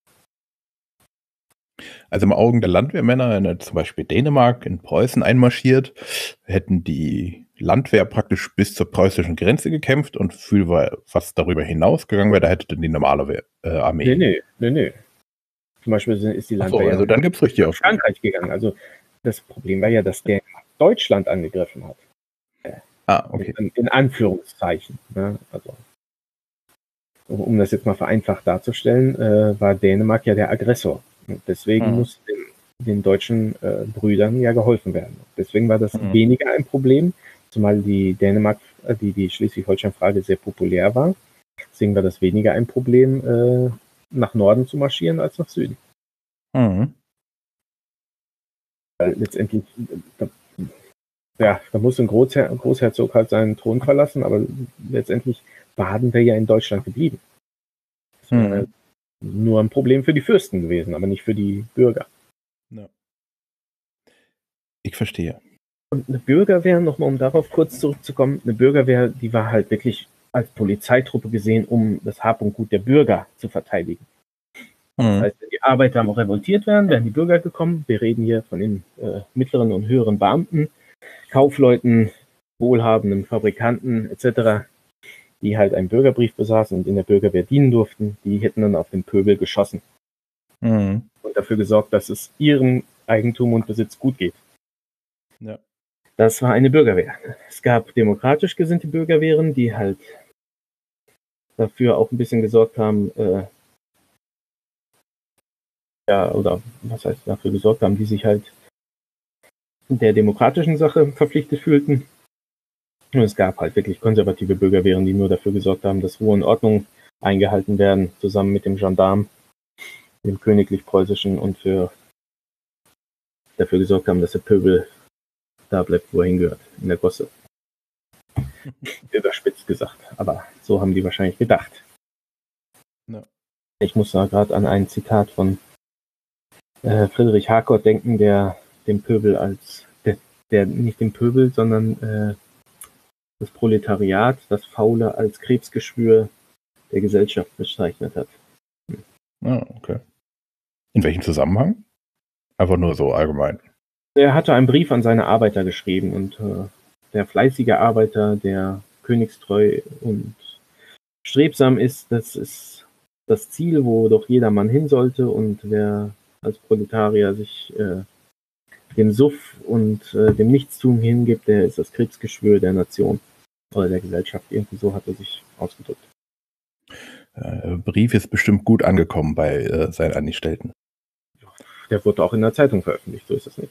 Also im Augen der Landwehrmänner, wenn zum Beispiel Dänemark in Preußen einmarschiert, hätten die Landwehr praktisch bis zur preußischen Grenze gekämpft und für was darüber hinausgegangen wäre, da hätte dann die normale Armee. Nee. Zum Beispiel ist die Landwehr also dann gibt's richtig nach Frankreich gegangen. Also das Problem war ja, dass der Deutschland angegriffen hat. Okay. In Anführungszeichen. Ne? Also, um das jetzt mal vereinfacht darzustellen, war Dänemark ja der Aggressor. Und deswegen muss den deutschen Brüdern ja geholfen werden. Deswegen war das weniger ein Problem, zumal die Schleswig-Holstein-Frage sehr populär war. Deswegen war das weniger ein Problem, nach Norden zu marschieren als nach Süden. Weil letztendlich, da muss ein Großherzog halt seinen Thron verlassen, aber letztendlich Baden wäre ja in Deutschland geblieben. Das wäre nur ein Problem für die Fürsten gewesen, aber nicht für die Bürger. Ja. Ich verstehe. Und eine Bürgerwehr, nochmal um darauf kurz zurückzukommen, eine Bürgerwehr, die war halt wirklich als Polizeitruppe gesehen, um das Hab und Gut der Bürger zu verteidigen. Das heißt, wenn die Arbeiter am revoltiert wären, wären die Bürger gekommen. Wir reden hier von den mittleren und höheren Beamten, Kaufleuten, wohlhabenden Fabrikanten etc., die halt einen Bürgerbrief besaßen und in der Bürgerwehr dienen durften. Die hätten dann auf den Pöbel geschossen und dafür gesorgt, dass es ihrem Eigentum und Besitz gut geht. Ja. Das war eine Bürgerwehr. Es gab demokratisch gesinnte Bürgerwehren, die halt dafür auch ein bisschen gesorgt haben, die sich halt der demokratischen Sache verpflichtet fühlten. Und es gab halt wirklich konservative Bürgerwehren, die nur dafür gesorgt haben, dass Ruhe und Ordnung eingehalten werden, zusammen mit dem Gendarm, dem königlich-preußischen, und dafür gesorgt haben, dass der Pöbel da bleibt, wo er hingehört, in der Gosse. Überspitzt gesagt, aber so haben die wahrscheinlich gedacht. Ja. Ich muss da gerade an ein Zitat von Friedrich Harcourt denken, der dem Pöbel der nicht den Pöbel, sondern das Proletariat, das Faule, als Krebsgeschwür der Gesellschaft bezeichnet hat. Okay. In welchem Zusammenhang? Einfach nur so allgemein. Er hatte einen Brief an seine Arbeiter geschrieben und der fleißige Arbeiter, der königstreu und strebsam ist, das ist das Ziel, wo doch jedermann hin sollte, und wer als Proletarier sich dem Suff und dem Nichtstun hingibt, der ist das Krebsgeschwür der Nation oder der Gesellschaft. Irgendwie so hat er sich ausgedrückt. Brief ist bestimmt gut angekommen bei seinen Angestellten. Der wurde auch in der Zeitung veröffentlicht, so ist es nicht.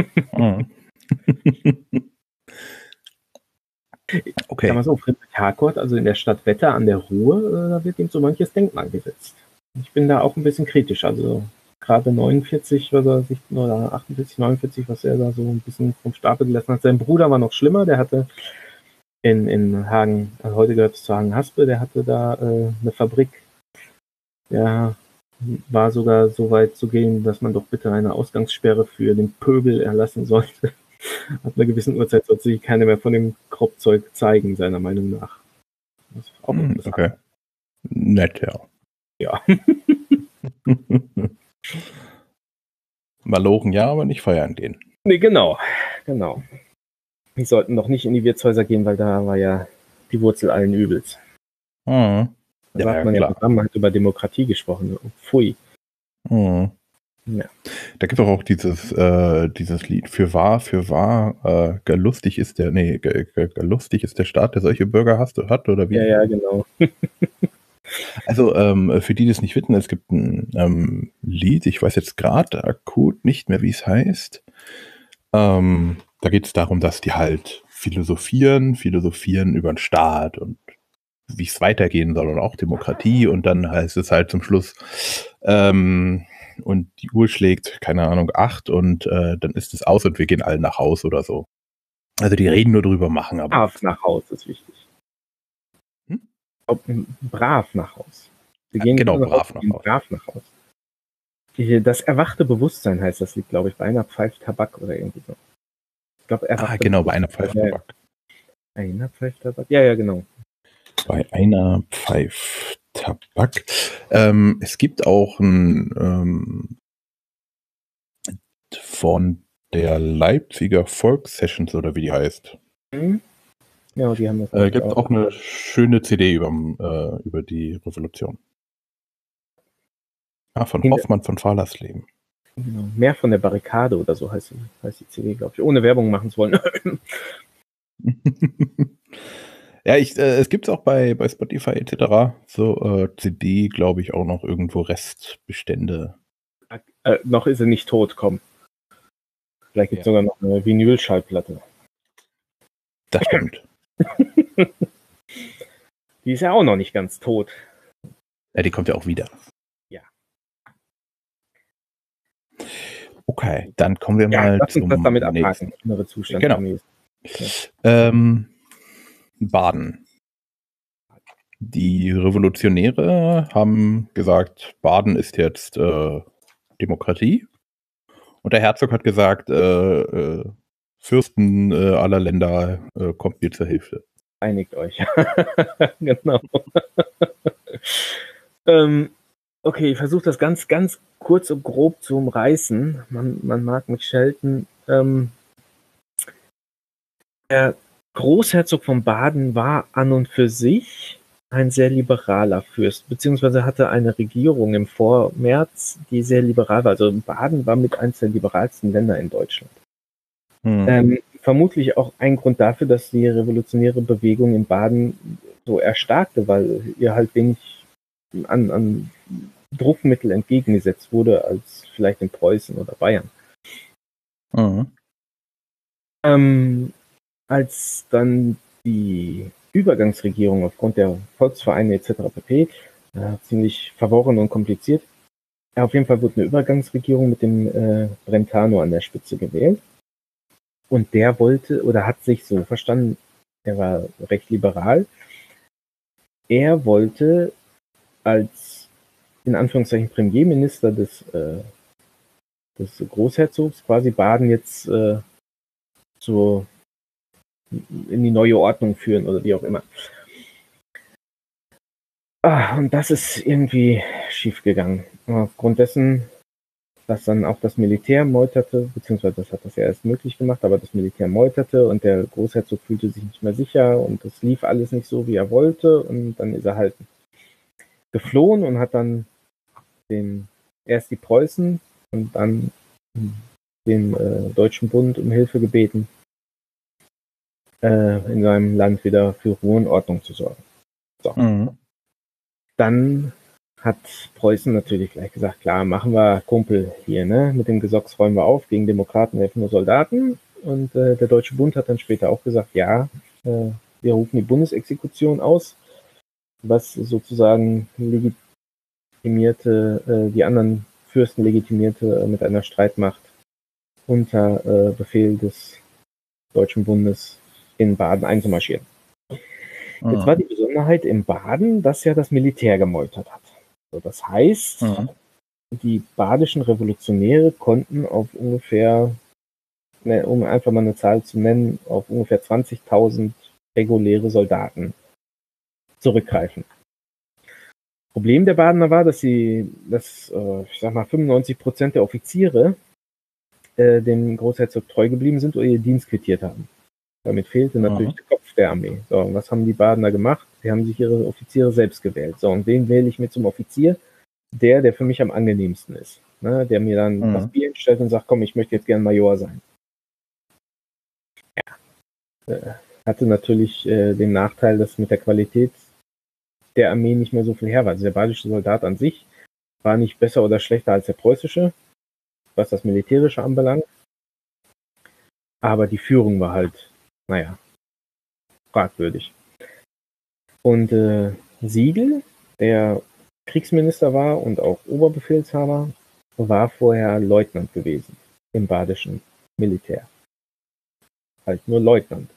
Okay. Sag mal so, Friedrich Harcourt, also in der Stadt Wetter an der Ruhr, da wird ihm so manches Denkmal gesetzt. Ich bin da auch ein bisschen kritisch, also gerade 49, oder 48, 49, was er da so ein bisschen vom Stapel gelassen hat. Sein Bruder war noch schlimmer, der hatte in Hagen, also heute gehört es zu Hagen-Haspe, der hatte da eine Fabrik, der war sogar so weit zu gehen, dass man doch bitte eine Ausgangssperre für den Pöbel erlassen sollte. Ab einer gewissen Uhrzeit sollte sich keiner mehr von dem Kropfzeug zeigen, seiner Meinung nach. Das ist auch okay. Nett, ja. Ja. Malochen ja, aber nicht feiern gehen. Nee, genau. Die sollten noch nicht in die Wirtshäuser gehen, weil da war ja die Wurzel allen Übels. Mhm. Da hat man ja zusammen halt über Demokratie gesprochen. Pfui. Mhm. Ja. Da gibt es auch dieses Lied für wahr, lustig ist der Staat, der solche Bürger hat, oder wie? Ja, genau. Also für die das nicht wissen, es gibt ein Lied, ich weiß jetzt gerade akut nicht mehr, wie es heißt. Da geht es darum, dass die halt philosophieren über den Staat und wie es weitergehen soll und auch Demokratie, und dann heißt es halt zum Schluss und die Uhr schlägt, keine Ahnung, 8 und dann ist es aus und wir gehen alle nach Haus oder so. Also die reden nur drüber, machen aber. Brav nach Haus ist wichtig. Brav nach Haus. Wir gehen brav nach Haus. Das erwachte Bewusstsein heißt das Lied, glaube ich, bei einer Pfeift Tabak oder irgendwie so. Ich glaube, bei einer Pfeift Tabak. Einer Pfeift Tabak? Ja, genau. Bei einer Pfeift Tabak. Es gibt auch ein von der Leipziger Volkssessions, oder wie die heißt. Ja, die haben das. Gibt auch eine schöne CD über die Revolution. Von Hoffmann von Fallersleben. Genau. Mehr von der Barrikade oder so heißt die CD, glaube ich. Ohne Werbung machen zu wollen. Ja, es gibt es auch bei Spotify etc. So CD, glaube ich, auch noch irgendwo Restbestände. Noch ist er nicht tot, komm. Vielleicht gibt es sogar noch eine Vinyl-Schallplatte. Das stimmt. Die ist ja auch noch nicht ganz tot. Ja, die kommt ja auch wieder. Ja. Okay, dann kommen wir mal zum das damit abhaken. Innere Zustand. Genau. Ja. Baden. Die Revolutionäre haben gesagt, Baden ist jetzt Demokratie. Und der Herzog hat gesagt, Fürsten aller Länder, kommt mir zur Hilfe. Einigt euch. Genau. Okay, ich versuche das ganz, ganz kurz und grob zu umreißen. Man mag mich schelten. Der Großherzog von Baden war an und für sich ein sehr liberaler Fürst, beziehungsweise hatte eine Regierung im Vormärz, die sehr liberal war. Also Baden war mit eines der liberalsten Länder in Deutschland. Vermutlich auch ein Grund dafür, dass die revolutionäre Bewegung in Baden so erstarkte, weil ihr halt wenig an Druckmittel entgegengesetzt wurde, als vielleicht in Preußen oder Bayern. Mhm. Als dann die Übergangsregierung aufgrund der Volksvereine etc. pp. Ziemlich verworren und kompliziert. Auf jeden Fall wurde eine Übergangsregierung mit dem Brentano an der Spitze gewählt. Und der wollte oder hat sich so verstanden, er war recht liberal. Er wollte als in Anführungszeichen Premierminister des Großherzogs quasi Baden jetzt in die neue Ordnung führen oder wie auch immer. Und das ist irgendwie schief gegangen. Aufgrund dessen, dass dann auch das Militär meuterte, beziehungsweise das hat das ja erst möglich gemacht, aber das Militär meuterte und der Großherzog fühlte sich nicht mehr sicher und es lief alles nicht so, wie er wollte, und dann ist er halt geflohen und hat dann erst die Preußen und dann den Deutschen Bund um Hilfe gebeten, in seinem Land wieder für Ruhe und Ordnung zu sorgen. So. Dann hat Preußen natürlich gleich gesagt, klar, machen wir Kumpel hier, ne? Mit dem Gesocks räumen wir auf, gegen Demokraten helfen nur Soldaten. Und der Deutsche Bund hat dann später auch gesagt, ja, wir rufen die Bundesexekution aus, was sozusagen legitimierte, die anderen Fürsten legitimierte, mit einer Streitmacht unter Befehl des Deutschen Bundes in Baden einzumarschieren. Jetzt war die Besonderheit im Baden, dass ja das Militär gemeutert hat. So, das heißt, die badischen Revolutionäre konnten auf ungefähr, um einfach mal eine Zahl zu nennen, auf ungefähr 20.000 reguläre Soldaten zurückgreifen. Problem der Badener war, dass ich sag mal, 95% der Offiziere dem Großherzog treu geblieben sind oder ihr Dienst quittiert haben. Damit fehlte natürlich der Kopf der Armee. So, und was haben die Badener gemacht? Sie haben sich ihre Offiziere selbst gewählt. So, und wen wähle ich mir zum Offizier? Der für mich am angenehmsten ist. Ne? Der mir dann das Bier hinstellt und sagt, komm, ich möchte jetzt gerne Major sein. Ja. Hatte natürlich den Nachteil, dass mit der Qualität der Armee nicht mehr so viel her war. Also der badische Soldat an sich war nicht besser oder schlechter als der preußische, was das Militärische anbelangt. Aber die Führung war halt, fragwürdig. Und Siegel, der Kriegsminister war und auch Oberbefehlshaber, war vorher Leutnant gewesen im badischen Militär. Halt nur Leutnant.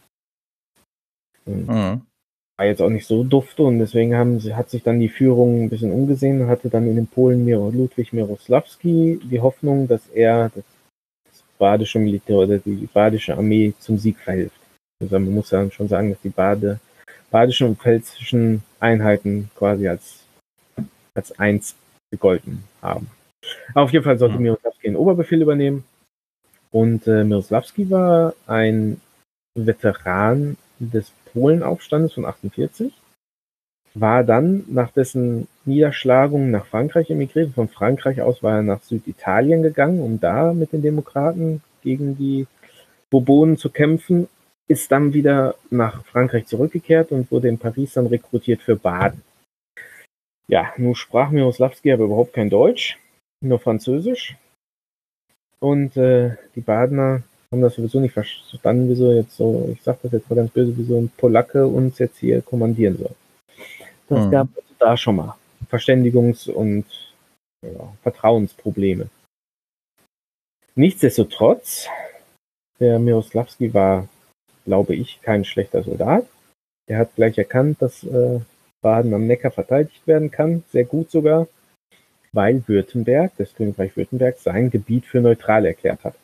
War jetzt auch nicht so dufte und deswegen hat sich dann die Führung ein bisschen umgesehen und hatte dann in den Polen Ludwig Mieroslawski die Hoffnung, dass er das badische Militär oder die badische Armee zum Sieg verhilft. Also man muss ja schon sagen, dass die badischen und pfälzischen Einheiten quasi als eins gegolten haben. Aber auf jeden Fall sollte Mieroslawski den Oberbefehl übernehmen. Und Mieroslawski war ein Veteran des Polenaufstandes von 48, war dann nach dessen Niederschlagung nach Frankreich emigriert. Von Frankreich aus war er nach Süditalien gegangen, um da mit den Demokraten gegen die Bourbonen zu kämpfen, ist dann wieder nach Frankreich zurückgekehrt und wurde in Paris dann rekrutiert für Baden. Ja, nun sprach Mieroslawski aber überhaupt kein Deutsch, nur Französisch. Und die Badener haben das sowieso nicht verstanden, wieso jetzt so, ich sag das jetzt mal ganz böse, wieso ein Polacke uns jetzt hier kommandieren soll. Das gab also da schon mal Verständigungs- und Vertrauensprobleme. Nichtsdestotrotz, der Mieroslawski war, glaube ich, kein schlechter Soldat. Er hat gleich erkannt, dass Baden am Neckar verteidigt werden kann, sehr gut sogar, weil Württemberg, das Königreich Württemberg, sein Gebiet für neutral erklärt hat.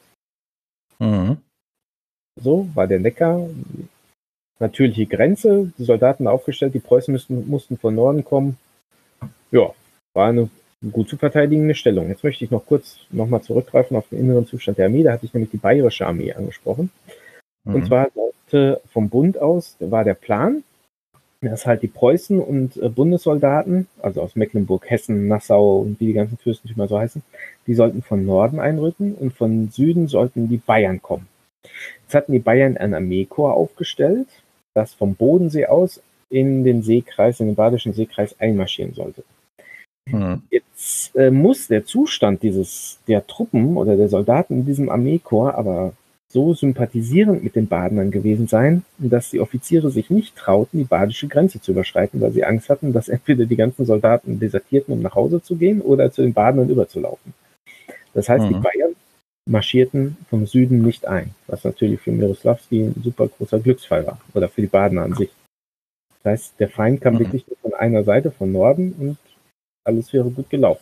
So war der Neckar natürliche Grenze, die Soldaten aufgestellt, die Preußen mussten von Norden kommen. Ja, war eine gut zu verteidigende Stellung. Jetzt möchte ich noch kurz nochmal zurückgreifen auf den inneren Zustand der Armee. Da hatte ich nämlich die bayerische Armee angesprochen. Und zwar vom Bund aus war der Plan, dass halt die Preußen und Bundessoldaten, also aus Mecklenburg, Hessen, Nassau und wie die ganzen Fürstentümer so heißen, die sollten von Norden einrücken und von Süden sollten die Bayern kommen. Jetzt hatten die Bayern ein Armeekorps aufgestellt, das vom Bodensee aus in den badischen Seekreis einmarschieren sollte. Jetzt muss der Zustand der Truppen oder der Soldaten in diesem Armeekorps aber so sympathisierend mit den Badnern gewesen sein, dass die Offiziere sich nicht trauten, die badische Grenze zu überschreiten, weil sie Angst hatten, dass entweder die ganzen Soldaten desertierten, um nach Hause zu gehen, oder zu den Badnern überzulaufen. Das heißt, die Bayern marschierten vom Süden nicht ein, was natürlich für Mieroslawski ein super großer Glücksfall war, oder für die Badner an sich. Das heißt, der Feind kam wirklich nur von einer Seite, von Norden, und alles wäre gut gelaufen.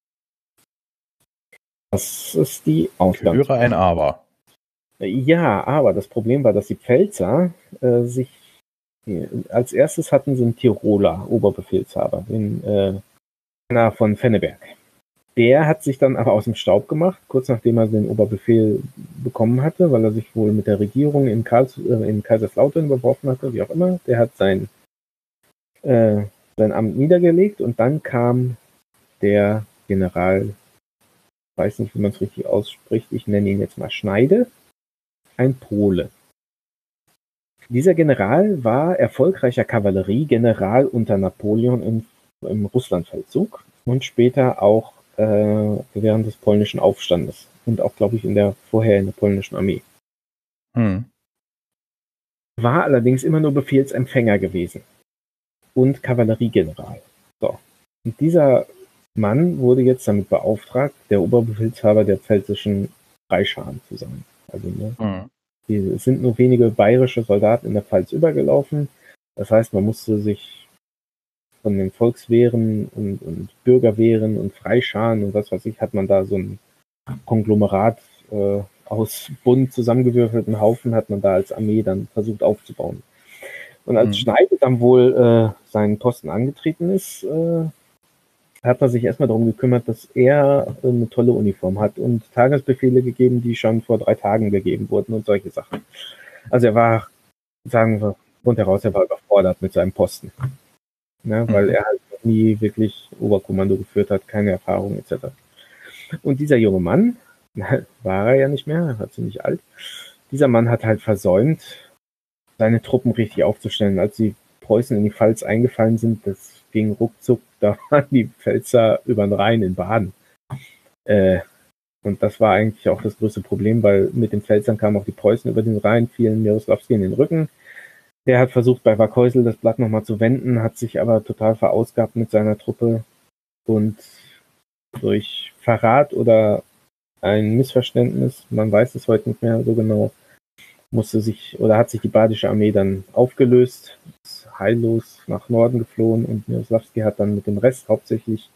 Das ist die Ausgangsposition. Ich höre ein Aber. Ja, aber das Problem war, dass die Pfälzer sich als erstes hatten sie einen Tiroler Oberbefehlshaber, den Werner von Fenneberg. Der hat sich dann aber aus dem Staub gemacht, kurz nachdem er den Oberbefehl bekommen hatte, weil er sich wohl mit der Regierung in Kaiserslautern überworfen hatte, wie auch immer. Der hat sein Amt niedergelegt, und dann kam der General, ich weiß nicht, wie man es richtig ausspricht, ich nenne ihn jetzt mal Schneide, ein Pole. Dieser General war erfolgreicher Kavalleriegeneral unter Napoleon im Russlandfeldzug und später auch während des polnischen Aufstandes und auch, glaube ich, vorher in der polnischen Armee. War allerdings immer nur Befehlsempfänger gewesen und Kavalleriegeneral. So. Und dieser Mann wurde jetzt damit beauftragt, der Oberbefehlshaber der pfälzischen Freischaren zu sein. Also, es sind nur wenige bayerische Soldaten in der Pfalz übergelaufen. Das heißt, man musste sich von den Volkswehren und Bürgerwehren und Freischaren und was weiß ich, hat man da so ein Konglomerat aus bunt zusammengewürfelten Haufen, hat man da als Armee dann versucht aufzubauen. Und als Schneide dann wohl seinen Posten angetreten ist, hat er sich erstmal darum gekümmert, dass er eine tolle Uniform hat und Tagesbefehle gegeben, die schon vor 3 Tagen gegeben wurden und solche Sachen. Also er war, sagen wir rundheraus, er war überfordert mit seinem Posten. Ne, weil er halt noch nie wirklich Oberkommando geführt hat, keine Erfahrung etc. Und dieser junge Mann, war er ja nicht mehr, er war ziemlich alt, dieser Mann hat halt versäumt, seine Truppen richtig aufzustellen. Als die Preußen in die Pfalz eingefallen sind, das ging ruckzuck, da waren die Pfälzer über den Rhein in Baden. Und das war eigentlich auch das größte Problem, weil mit den Pfälzern kamen auch die Preußen über den Rhein, fielen Mieroslawski in den Rücken. Der hat versucht, bei Warkeusel das Blatt nochmal zu wenden, hat sich aber total verausgabt mit seiner Truppe und durch Verrat oder ein Missverständnis, man weiß es heute nicht mehr so genau, hat sich die badische Armee dann aufgelöst, ist heillos nach Norden geflohen, und Mieroslawski hat dann mit dem Rest hauptsächlich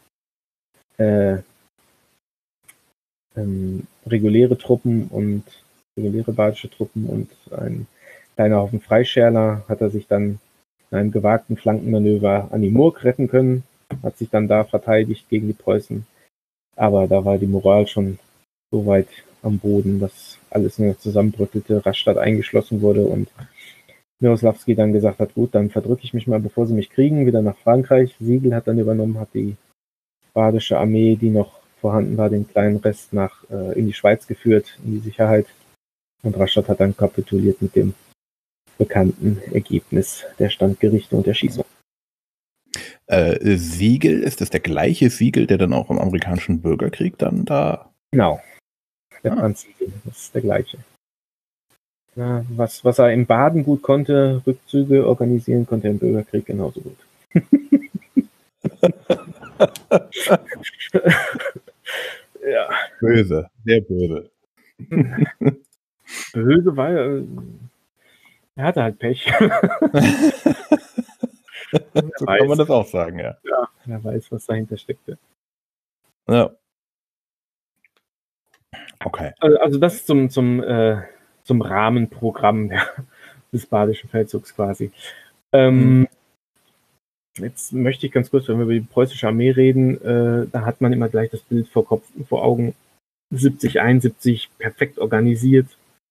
reguläre badische Truppen und ein kleiner Haufen Freischärler, hat er sich dann in einem gewagten Flankenmanöver an die Murg retten können, hat sich dann da verteidigt gegen die Preußen. Aber da war die Moral schon so weit am Boden, dass alles nur zusammenbröckelte, Rastatt eingeschlossen wurde und Mieroslawski dann gesagt hat, gut, dann verdrücke ich mich mal, bevor sie mich kriegen, wieder nach Frankreich. Siegel hat dann übernommen, hat die badische Armee, die noch vorhanden war, den kleinen Rest in die Schweiz geführt, in die Sicherheit. Und Rastatt hat dann kapituliert mit dem bekannten Ergebnis der Standgerichte und Erschießung. Siegel, ist das der gleiche Siegel, der dann auch im amerikanischen Bürgerkrieg dann da... Genau. Der Franz Siegel, das ist der gleiche. Ja, was er im Baden gut konnte, Rückzüge organisieren, konnte er im Bürgerkrieg genauso gut. Ja. Böse, sehr böse. Böse, weil er hatte halt Pech. So kann man das auch sagen, ja. Ja, wer weiß, was dahinter steckte. Ja. Okay. Also das ist zum Rahmenprogramm des badischen Feldzugs quasi. Jetzt möchte ich ganz kurz, wenn wir über die preußische Armee reden, da hat man immer gleich das Bild vor Augen. 70, 71, perfekt organisiert.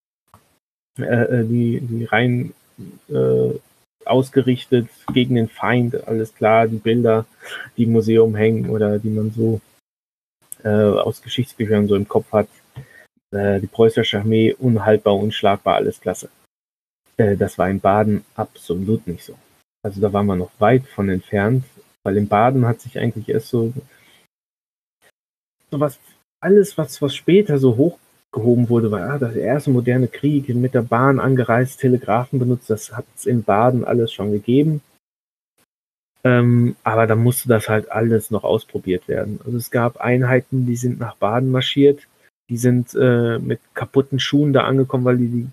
Die Reihen ausgerichtet gegen den Feind, alles klar, die Bilder, die im Museum hängen oder die man so aus Geschichtsbüchern so im Kopf hat. Die preußische Armee unhaltbar, unschlagbar, alles klasse. Das war in Baden absolut nicht so. Also da war man noch weit von entfernt, weil in Baden hat sich eigentlich erst so was, alles was später so aufgehoben wurde, weil das erste moderne Krieg mit der Bahn angereist, Telegrafen benutzt, das hat es in Baden alles schon gegeben. Aber da musste das halt alles noch ausprobiert werden. Also es gab Einheiten, die sind nach Baden marschiert, die sind mit kaputten Schuhen da angekommen, weil die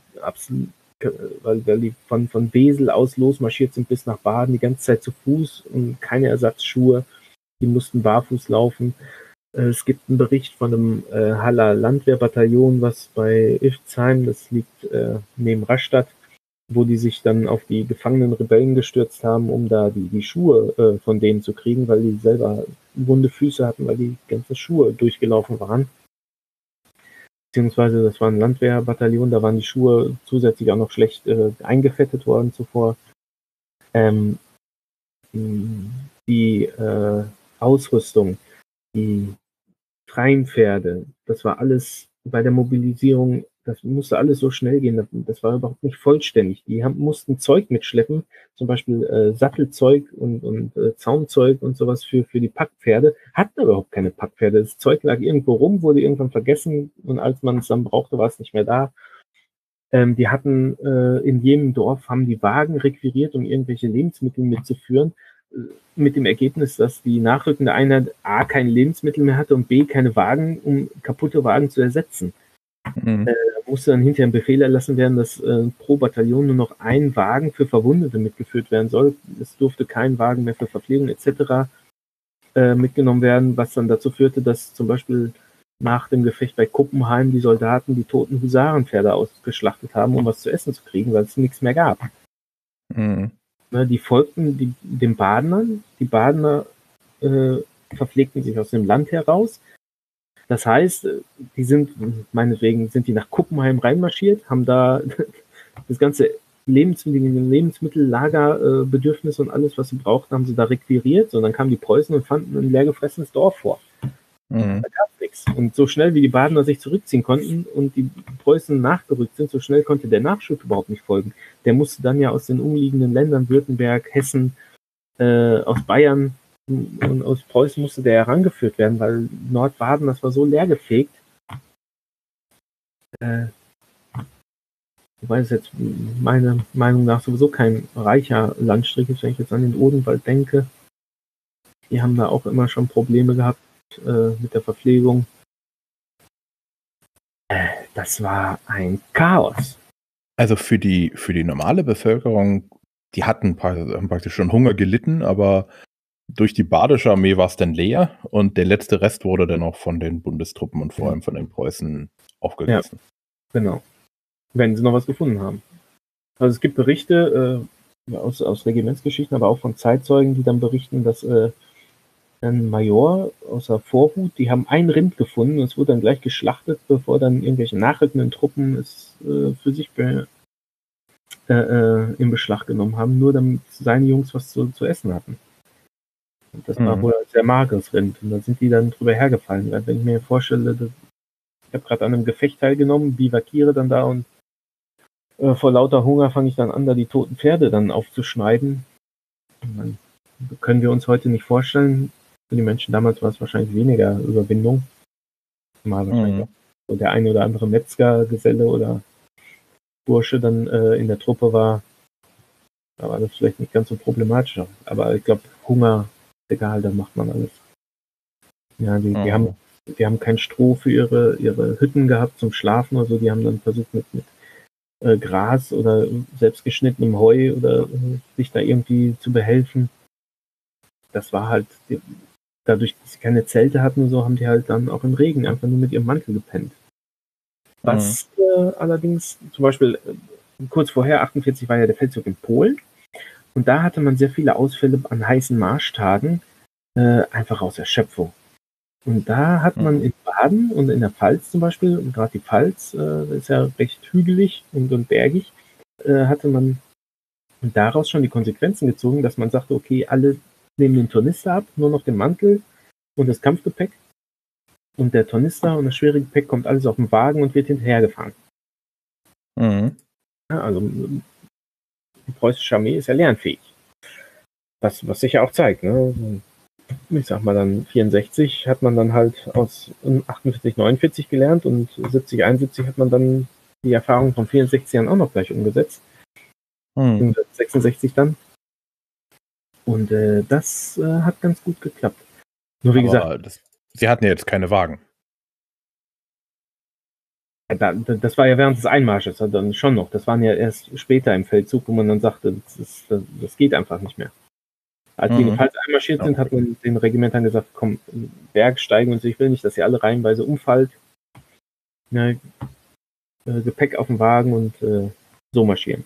von Wesel aus losmarschiert sind bis nach Baden, die ganze Zeit zu Fuß und keine Ersatzschuhe. Die mussten barfuß laufen. Es gibt einen Bericht von einem Haller Landwehrbataillon, was bei Ifzheim, das liegt neben Rastatt, wo die sich dann auf die gefangenen Rebellen gestürzt haben, um da die Schuhe von denen zu kriegen, weil die selber wunde Füße hatten, weil die ganzen Schuhe durchgelaufen waren. Beziehungsweise das war ein Landwehrbataillon, da waren die Schuhe zusätzlich auch noch schlecht eingefettet worden zuvor. Die Ausrüstung, die Treinpferde, das war alles bei der Mobilisierung, das musste alles so schnell gehen, das war überhaupt nicht vollständig. Die mussten Zeug mitschleppen, zum Beispiel Sattelzeug und Zaumzeug und sowas für die Packpferde, hatten aber überhaupt keine Packpferde. Das Zeug lag irgendwo rum, wurde irgendwann vergessen und als man es dann brauchte, war es nicht mehr da. Die hatten in jedem Dorf, haben die Wagen requiriert, um irgendwelche Lebensmittel mitzuführen, mit dem Ergebnis, dass die nachrückende Einheit A keine Lebensmittel mehr hatte und B keine Wagen, um kaputte Wagen zu ersetzen. Musste dann hinterher ein Befehl erlassen werden, dass pro Bataillon nur noch ein Wagen für Verwundete mitgeführt werden soll. Es durfte kein Wagen mehr für Verpflegung etc. Mitgenommen werden, was dann dazu führte, dass zum Beispiel nach dem Gefecht bei Kuppenheim die Soldaten die toten Husarenpferde ausgeschlachtet haben, um was zu essen zu kriegen, weil es nichts mehr gab. Die folgten den Badenern. Die Badener verpflegten sich aus dem Land heraus. Das heißt, meinetwegen sind die nach Kuppenheim reinmarschiert, haben da das ganze Lebensmittellagerbedürfnisse und alles, was sie brauchten, haben sie da requiriert. Und dann kamen die Preußen und fanden ein leergefressenes Dorf vor. Da gab es nichts. Und so schnell wie die Badener sich zurückziehen konnten und die Preußen nachgerückt sind, so schnell konnte der Nachschub überhaupt nicht folgen. Der musste dann ja aus den umliegenden Ländern, Württemberg, Hessen, aus Bayern und aus Preußen musste der herangeführt werden, weil Nordbaden, das war so leergefegt. Wobei es jetzt meiner Meinung nach sowieso kein reicher Landstrich ist, wenn ich jetzt an den Odenwald denke. Die haben da auch immer schon Probleme gehabt mit der Verpflegung. Das war ein Chaos. Also für die normale Bevölkerung, die haben praktisch schon Hunger gelitten, aber durch die badische Armee war es dann leer und der letzte Rest wurde dann auch von den Bundestruppen und vor allem von den Preußen aufgegessen. Ja, genau. Wenn sie noch was gefunden haben. Also es gibt Berichte aus Regimentsgeschichten, aber auch von Zeitzeugen, die dann berichten, dass ein Major aus der Vorhut, die haben ein Rind gefunden und es wurde dann gleich geschlachtet, bevor dann irgendwelche nachrückenden Truppen es für sich in Beschlag genommen haben, nur damit seine Jungs was zu essen hatten. Und das war wohl ein sehr mageres Rind. Und dann sind die dann drüber hergefallen. Wenn ich mir vorstelle, ich habe gerade an einem Gefecht teilgenommen, bivakiere dann da und vor lauter Hunger fange ich dann an, da die toten Pferde dann aufzuschneiden. Und dann können wir uns heute nicht vorstellen. Für die Menschen damals war es wahrscheinlich weniger Überwindung. Mal wahrscheinlich auch so der eine oder andere Metzgergeselle oder Bursche dann in der Truppe war. Da war das vielleicht nicht ganz so problematisch. Aber ich glaube, Hunger, egal, da macht man alles. Ja, die haben kein Stroh für ihre Hütten gehabt zum Schlafen oder so. Die haben dann versucht mit Gras oder selbstgeschnittenem Heu oder sich da irgendwie zu behelfen. Das war halt, dadurch, dass sie keine Zelte hatten und so, haben die halt dann auch im Regen einfach nur mit ihrem Mantel gepennt. Was allerdings, zum Beispiel kurz vorher, 48 war ja der Feldzug in Polen und da hatte man sehr viele Ausfälle an heißen Marschtagen, einfach aus Erschöpfung. Und da hat man in Baden und in der Pfalz zum Beispiel, und gerade die Pfalz ist ja recht hügelig und bergig, hatte man daraus schon die Konsequenzen gezogen, dass man sagte, okay, alle nehmen den Tornister ab, nur noch den Mantel und das Kampfgepäck. Und der Tornister und das schwere Gepäck kommt alles auf den Wagen und wird hinterhergefahren. Ja, also die preußische Armee ist ja lernfähig. Was sich ja auch zeigt. Ne? ich sag mal dann 64 hat man dann halt aus 48, 49 gelernt und 70, 71 hat man dann die Erfahrung von 64ern auch noch gleich umgesetzt. 66 dann. Und das hat ganz gut geklappt. Nur wie gesagt, sie hatten ja jetzt keine Wagen. Das war ja während des Einmarsches dann schon noch. Das waren ja erst später im Feldzug, wo man dann sagte, das geht einfach nicht mehr. Als die in die Pfalz einmarschiert sind, hat man den Regimentern gesagt, komm, Berg steigen und so, ich will nicht, dass ihr alle reihenweise umfallt. Ne, Gepäck auf dem Wagen und so marschieren.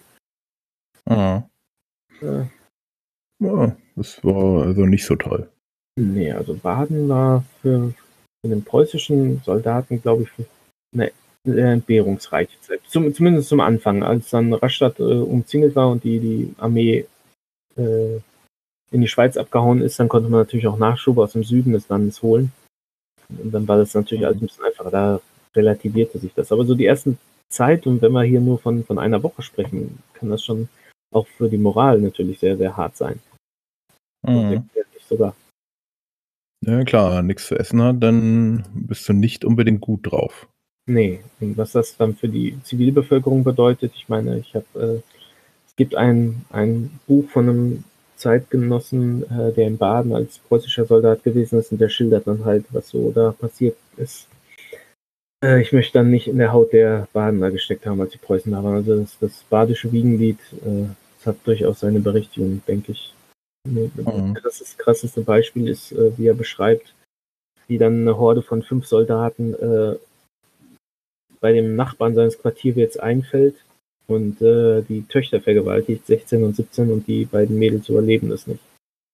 Das war also nicht so toll. Nee, also Baden war für den preußischen Soldaten, glaube ich, eine entbehrungsreiche Zeit. Zumindest zum Anfang, als dann Rastatt umzingelt war und die Armee in die Schweiz abgehauen ist, dann konnte man natürlich auch Nachschub aus dem Süden des Landes holen. Und dann war das natürlich alles ein bisschen einfacher. Da relativierte sich das. Aber so die ersten Zeit, und wenn wir hier nur von einer Woche sprechen, kann das schon auch für die Moral natürlich sehr, sehr hart sein. Sogar. Ja klar, wenn man nichts zu essen hat, dann bist du nicht unbedingt gut drauf. Nee, und was das dann für die Zivilbevölkerung bedeutet, ich meine, es gibt ein Buch von einem Zeitgenossen, der in Baden als preußischer Soldat gewesen ist, und der schildert dann halt, was so da passiert ist. Ich möchte dann nicht in der Haut der Badener gesteckt haben, als die Preußen da waren. Also das badische Wiegenlied, das hat durchaus seine Berechtigung, denke ich. Das krasseste Beispiel ist, wie er beschreibt, wie dann eine Horde von 5 Soldaten bei dem Nachbarn seines Quartierwirts einfällt und die Töchter vergewaltigt, 16 und 17, und die beiden Mädels überleben es nicht.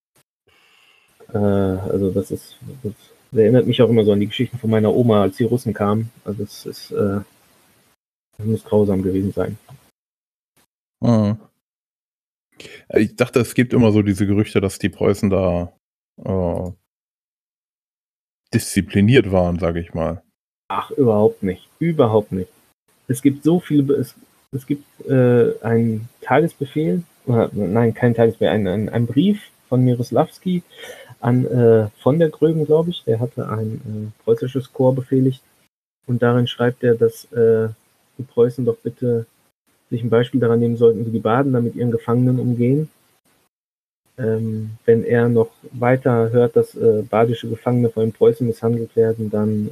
Also das erinnert mich auch immer so an die Geschichten von meiner Oma, als die Russen kamen. Also das muss grausam gewesen sein. Ich dachte, es gibt immer so diese Gerüchte, dass die Preußen da diszipliniert waren, sage ich mal. Ach, überhaupt nicht. Überhaupt nicht. Es gibt so viele, es gibt einen Tagesbefehl, nein, kein Tagesbefehl, ein Brief von Mieroslawski an von der Gröben, glaube ich. Der hatte ein preußisches Korps befehligt, und darin schreibt er, dass die Preußen doch bitte sich ein Beispiel daran nehmen sollten, wie die Badener mit ihren Gefangenen umgehen. Wenn er noch weiter hört, dass badische Gefangene von den Preußen misshandelt werden, dann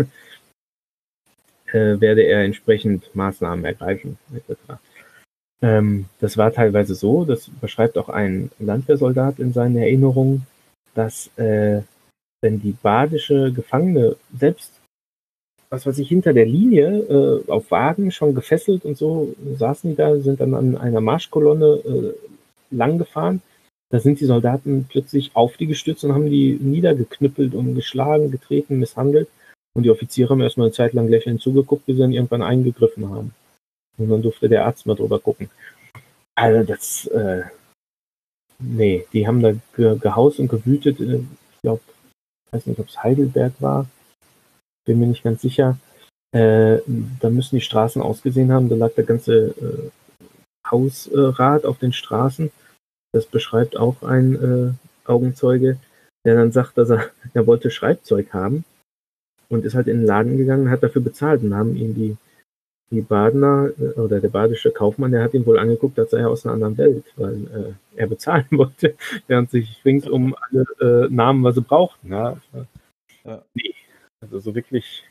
werde er entsprechend Maßnahmen ergreifen, etc. Das war teilweise so, das beschreibt auch ein Landwehrsoldat in seinen Erinnerungen, dass wenn die badische Gefangene selbst, was weiß ich, hinter der Linie auf Wagen schon gefesselt und so saßen die da, sind dann an einer Marschkolonne lang gefahren, da sind die Soldaten plötzlich auf die gestützt und haben die niedergeknüppelt und geschlagen, getreten, misshandelt. Und die Offiziere haben erstmal eine Zeit lang lächelnd zugeguckt, bis sie dann irgendwann eingegriffen haben. Und dann durfte der Arzt mal drüber gucken. Also das, nee, die haben da gehaust und gewütet. Ich glaube, ich weiß nicht, ob es Heidelberg war. Bin mir nicht ganz sicher. Da müssen die Straßen ausgesehen haben. Da lag der ganze Hausrat auf den Straßen. Das beschreibt auch ein Augenzeuge, der dann sagt, dass er wollte Schreibzeug haben. Und ist halt in den Laden gegangen, hat dafür bezahlt, und haben ihn die Badener oder der badische Kaufmann, der hat ihn wohl angeguckt, als sei er aus einer anderen Welt, weil er bezahlen wollte, während sich ringsum alle nahmen, was sie brauchten. Ja. Nee, also so wirklich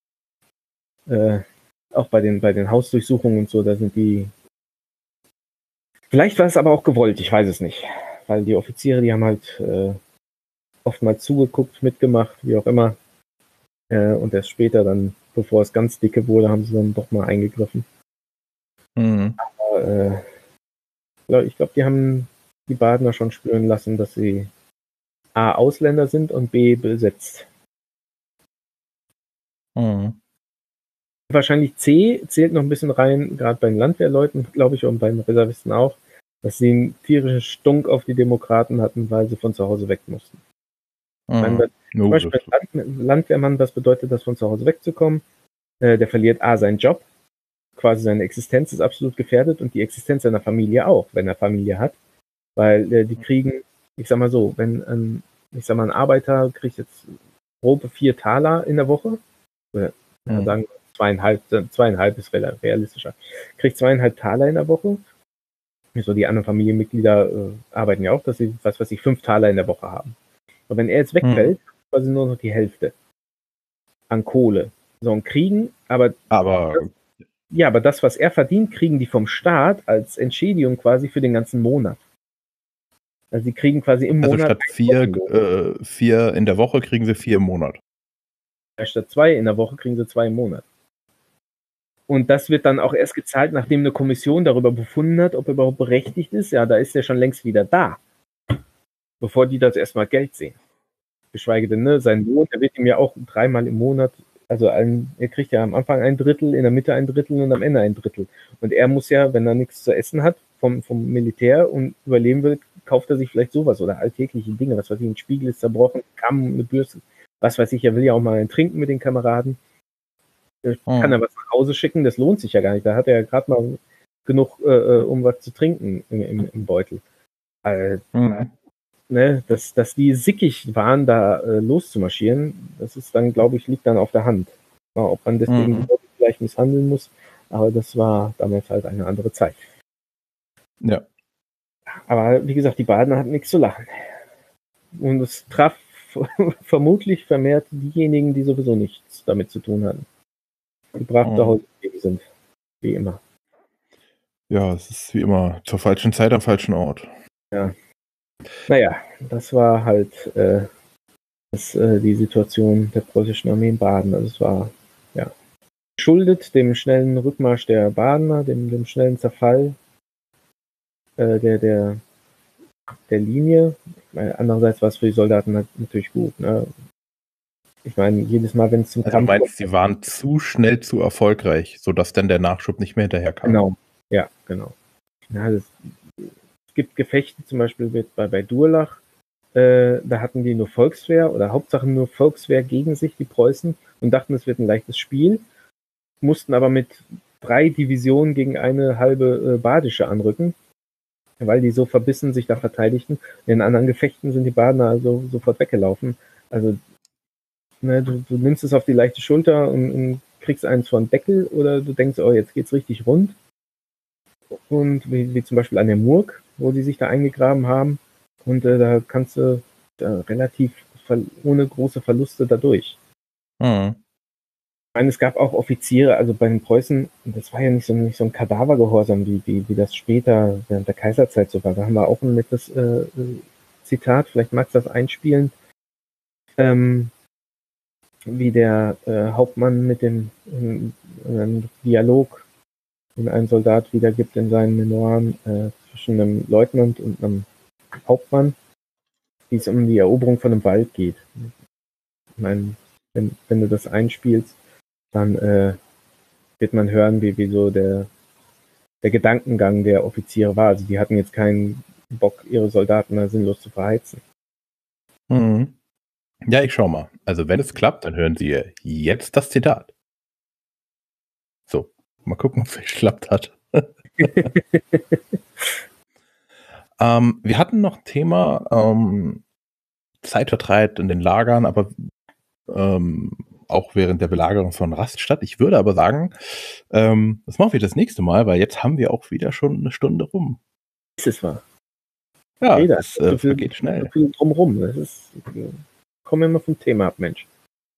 auch bei den Hausdurchsuchungen und so, da sind die. Vielleicht war es aber auch gewollt, ich weiß es nicht. Weil die Offiziere, die haben halt oftmals zugeguckt, mitgemacht, wie auch immer. Und erst später dann, bevor es ganz dicke wurde, haben sie dann doch mal eingegriffen. Aber ich glaube, die haben die Badener schon spüren lassen, dass sie A, Ausländer sind und B, besetzt. Wahrscheinlich C zählt noch ein bisschen rein, gerade bei den Landwehrleuten, glaube ich, und bei den Reservisten auch, dass sie einen tierischen Stunk auf die Demokraten hatten, weil sie von zu Hause weg mussten. Zum Beispiel ein Landwehrmann, was bedeutet das, von zu Hause wegzukommen? Der verliert A, seinen Job, quasi seine Existenz ist absolut gefährdet, und die Existenz seiner Familie auch, wenn er Familie hat, weil die kriegen, ich sag mal so, wenn ein ich sag mal, ein Arbeiter kriegt jetzt grobe 4 Taler in der Woche. Oder sagen wir 2,5 ist realistischer. Kriegt 2,5 Taler in der Woche. So, die anderen Familienmitglieder arbeiten ja auch, dass sie, 5 Taler in der Woche haben. Und wenn er jetzt wegfällt, quasi nur noch die Hälfte an Kohle. So, und kriegen, aber das, was er verdient, kriegen die vom Staat als Entschädigung quasi für den ganzen Monat. Also sie kriegen quasi im Monat. Also statt 4 in der Woche kriegen sie 4 im Monat. Statt 2 in der Woche kriegen sie 2 im Monat. Und das wird dann auch erst gezahlt, nachdem eine Kommission darüber befunden hat, ob er überhaupt berechtigt ist. Ja, da ist er schon längst wieder da. Bevor die das erstmal Geld sehen. Geschweige denn, ne, sein Lohn, der wird ihm ja auch 3-mal im Monat, also er kriegt ja am Anfang 1/3, in der Mitte 1/3 und am Ende 1/3. Und er muss ja, wenn er nichts zu essen hat vom Militär und überleben will, kauft er sich vielleicht sowas oder alltägliche Dinge, was weiß ich, ein Spiegel ist zerbrochen, Kamm, eine Bürste, was weiß ich, er will ja auch mal ein Trinken mit den Kameraden. Kann er was nach Hause schicken, das lohnt sich ja gar nicht. Da hat er ja gerade mal genug, um was zu trinken im Beutel. Ne, dass die sickig waren, da loszumarschieren, das ist dann, glaube ich, liegt dann auf der Hand. Ja, ob man deswegen die Leute vielleicht misshandeln muss, aber das war damals halt eine andere Zeit. Ja. Aber wie gesagt, die Badener hatten nichts zu lachen. Und es traf vermutlich vermehrt diejenigen, die sowieso nichts damit zu tun hatten. Die brav zu Hause sind, wie immer. Ja, es ist wie immer zur falschen Zeit am falschen Ort. Ja. Naja, das war halt die Situation der preußischen Armee in Baden. Also es war ja geschuldet dem schnellen Rückmarsch der Badener, dem schnellen Zerfall der Linie. Andererseits war es für die Soldaten natürlich gut. Ne? Ich meine, jedes Mal, wenn es zum Kampf kommt... sie waren zu schnell zu erfolgreich, sodass dann der Nachschub nicht mehr hinterherkam. Genau, ja, genau. Ja, es gibt Gefechte, zum Beispiel bei Durlach, da hatten die nur Volkswehr oder Hauptsache nur Volkswehr gegen sich, die Preußen, und dachten, es wird ein leichtes Spiel, mussten aber mit 3 Divisionen gegen eine halbe badische anrücken, weil die so verbissen sich da verteidigten. In anderen Gefechten sind die Badener also sofort weggelaufen. Also ne, du nimmst es auf die leichte Schulter und kriegst eins von Deckel, oder du denkst, oh, jetzt geht's richtig rund. Und wie zum Beispiel an der Murg, wo die sich da eingegraben haben. Und da kannst du relativ ohne große Verluste dadurch. Ich meine, es gab auch Offiziere, also bei den Preußen, das war ja nicht so ein Kadavergehorsam, wie das später während der Kaiserzeit so war. Da haben wir auch ein nettes Zitat, vielleicht magst du das einspielen, wie der Hauptmann mit dem Dialog, den ein Soldat wiedergibt in seinen Memoiren zwischen einem Leutnant und einem Hauptmann, wie es um die Eroberung von einem Wald geht. Ich meine, wenn du das einspielst, dann wird man hören, wie so der Gedankengang der Offiziere war. Also die hatten jetzt keinen Bock, ihre Soldaten da sinnlos zu verheizen. Ja, ich schau mal. Also wenn es klappt, dann hören Sie jetzt das Zitat. So, mal gucken, ob es geklappt hat. Wir hatten noch ein Thema Zeitvertreib in den Lagern, aber auch während der Belagerung von Rastatt. Ich würde aber sagen, das machen wir das nächste Mal, weil jetzt haben wir auch wieder schon eine Stunde rum. Ist es wahr? Ja, das vergeht schnell. So viel drumherum. Komm immer vom Thema ab, Mensch.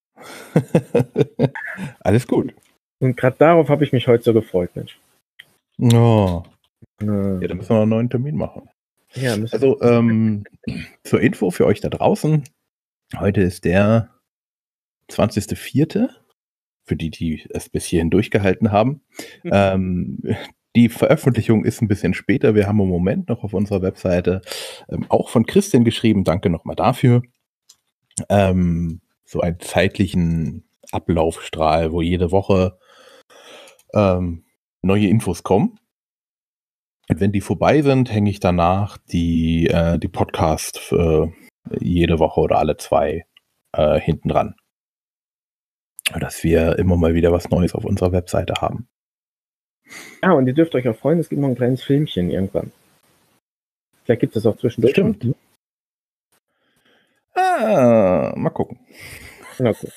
Alles gut. Und gerade darauf habe ich mich heute so gefreut, Mensch. Oh. Ja, dann müssen wir noch einen neuen Termin machen. Ja, also zur Info für euch da draußen. Heute ist der 20.04. Für die es bis hierhin durchgehalten haben. Die Veröffentlichung ist ein bisschen später. Wir haben im Moment noch auf unserer Webseite auch von Christian geschrieben. Danke nochmal dafür. So einen zeitlichen Ablaufstrahl, wo jede Woche neue Infos kommen. Und wenn die vorbei sind, hänge ich danach die Podcast jede Woche oder alle 2 hinten dran. Dass wir immer mal wieder was Neues auf unserer Webseite haben. Ja, und ihr dürft euch auch freuen, es gibt noch ein kleines Filmchen irgendwann. Vielleicht gibt es auch zwischendurch. Stimmt. Mal gucken. Na gut.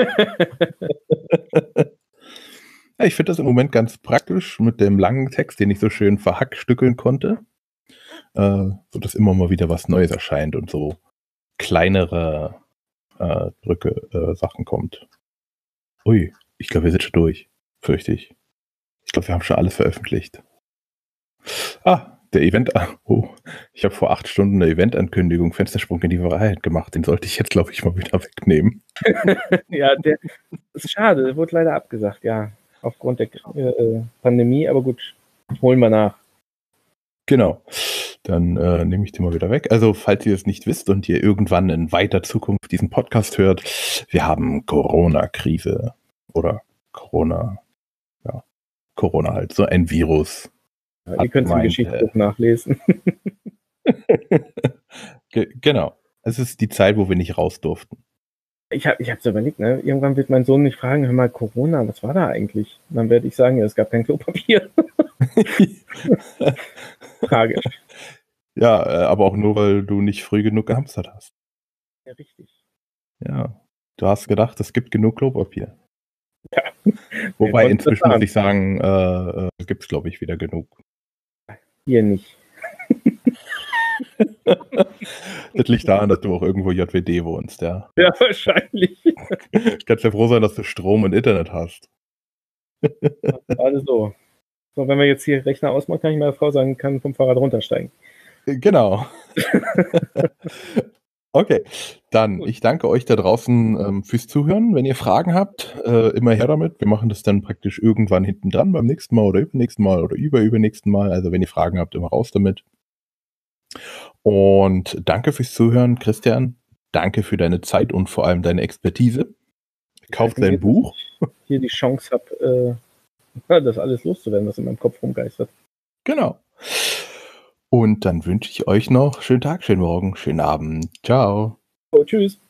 Ja, ich finde das im Moment ganz praktisch mit dem langen Text, den ich so schön verhackstückeln konnte, so dass immer mal wieder was Neues erscheint und so kleinere Sachen kommt. Ui, ich glaube, wir sind schon durch, fürchte ich. Ich glaube, wir haben schon alles veröffentlicht. Der Event. Oh, ich habe vor 8 Stunden eine Eventankündigung Fenstersprung in die Wahrheit gemacht. Den sollte ich jetzt, glaube ich, mal wieder wegnehmen. Ja, das ist schade. Der wurde leider abgesagt, ja. Aufgrund der Pandemie, aber gut, holen wir nach. Genau. Dann nehme ich den mal wieder weg. Also, falls ihr es nicht wisst und ihr irgendwann in weiter Zukunft diesen Podcast hört, wir haben Corona-Krise oder Corona halt, so ein Virus. Ja, ihr könnt es im Geschichtsbuch nachlesen. Genau. Es ist die Zeit, wo wir nicht raus durften. Ich habe so überlegt, ne? Irgendwann wird mein Sohn mich fragen, hör mal, Corona, was war da eigentlich? Und dann werde ich sagen, ja, es gab kein Klopapier. Tragisch. Ja, aber auch nur, weil du nicht früh genug gehamstert hast. Ja, richtig. Ja, du hast gedacht, es gibt genug Klopapier. Ja. Wobei inzwischen muss ich sagen, gibt es, glaube ich, wieder genug. Hier nicht. Das liegt daran, dass du auch irgendwo JWD wohnst, ja. Ja, wahrscheinlich. Kannst ja froh sein, dass du Strom und Internet hast. Alles so. So, wenn wir jetzt hier Rechner ausmachen, kann ich meiner Frau sagen, kann vom Fahrrad runtersteigen. Genau. Okay, dann ich danke euch da draußen fürs Zuhören. Wenn ihr Fragen habt, immer her damit. Wir machen das dann praktisch irgendwann hinten dran beim nächsten Mal oder übernächsten Mal oder übernächsten Mal. Also wenn ihr Fragen habt, immer raus damit. Und danke fürs Zuhören, Christian. Danke für deine Zeit und vor allem deine Expertise. Kauft dein Buch. Dass ich hier die Chance habe, das alles loszuwerden, was in meinem Kopf rumgeistert. Genau. Und dann wünsche ich euch noch schönen Tag, schönen Morgen, schönen Abend. Ciao. Oh, tschüss.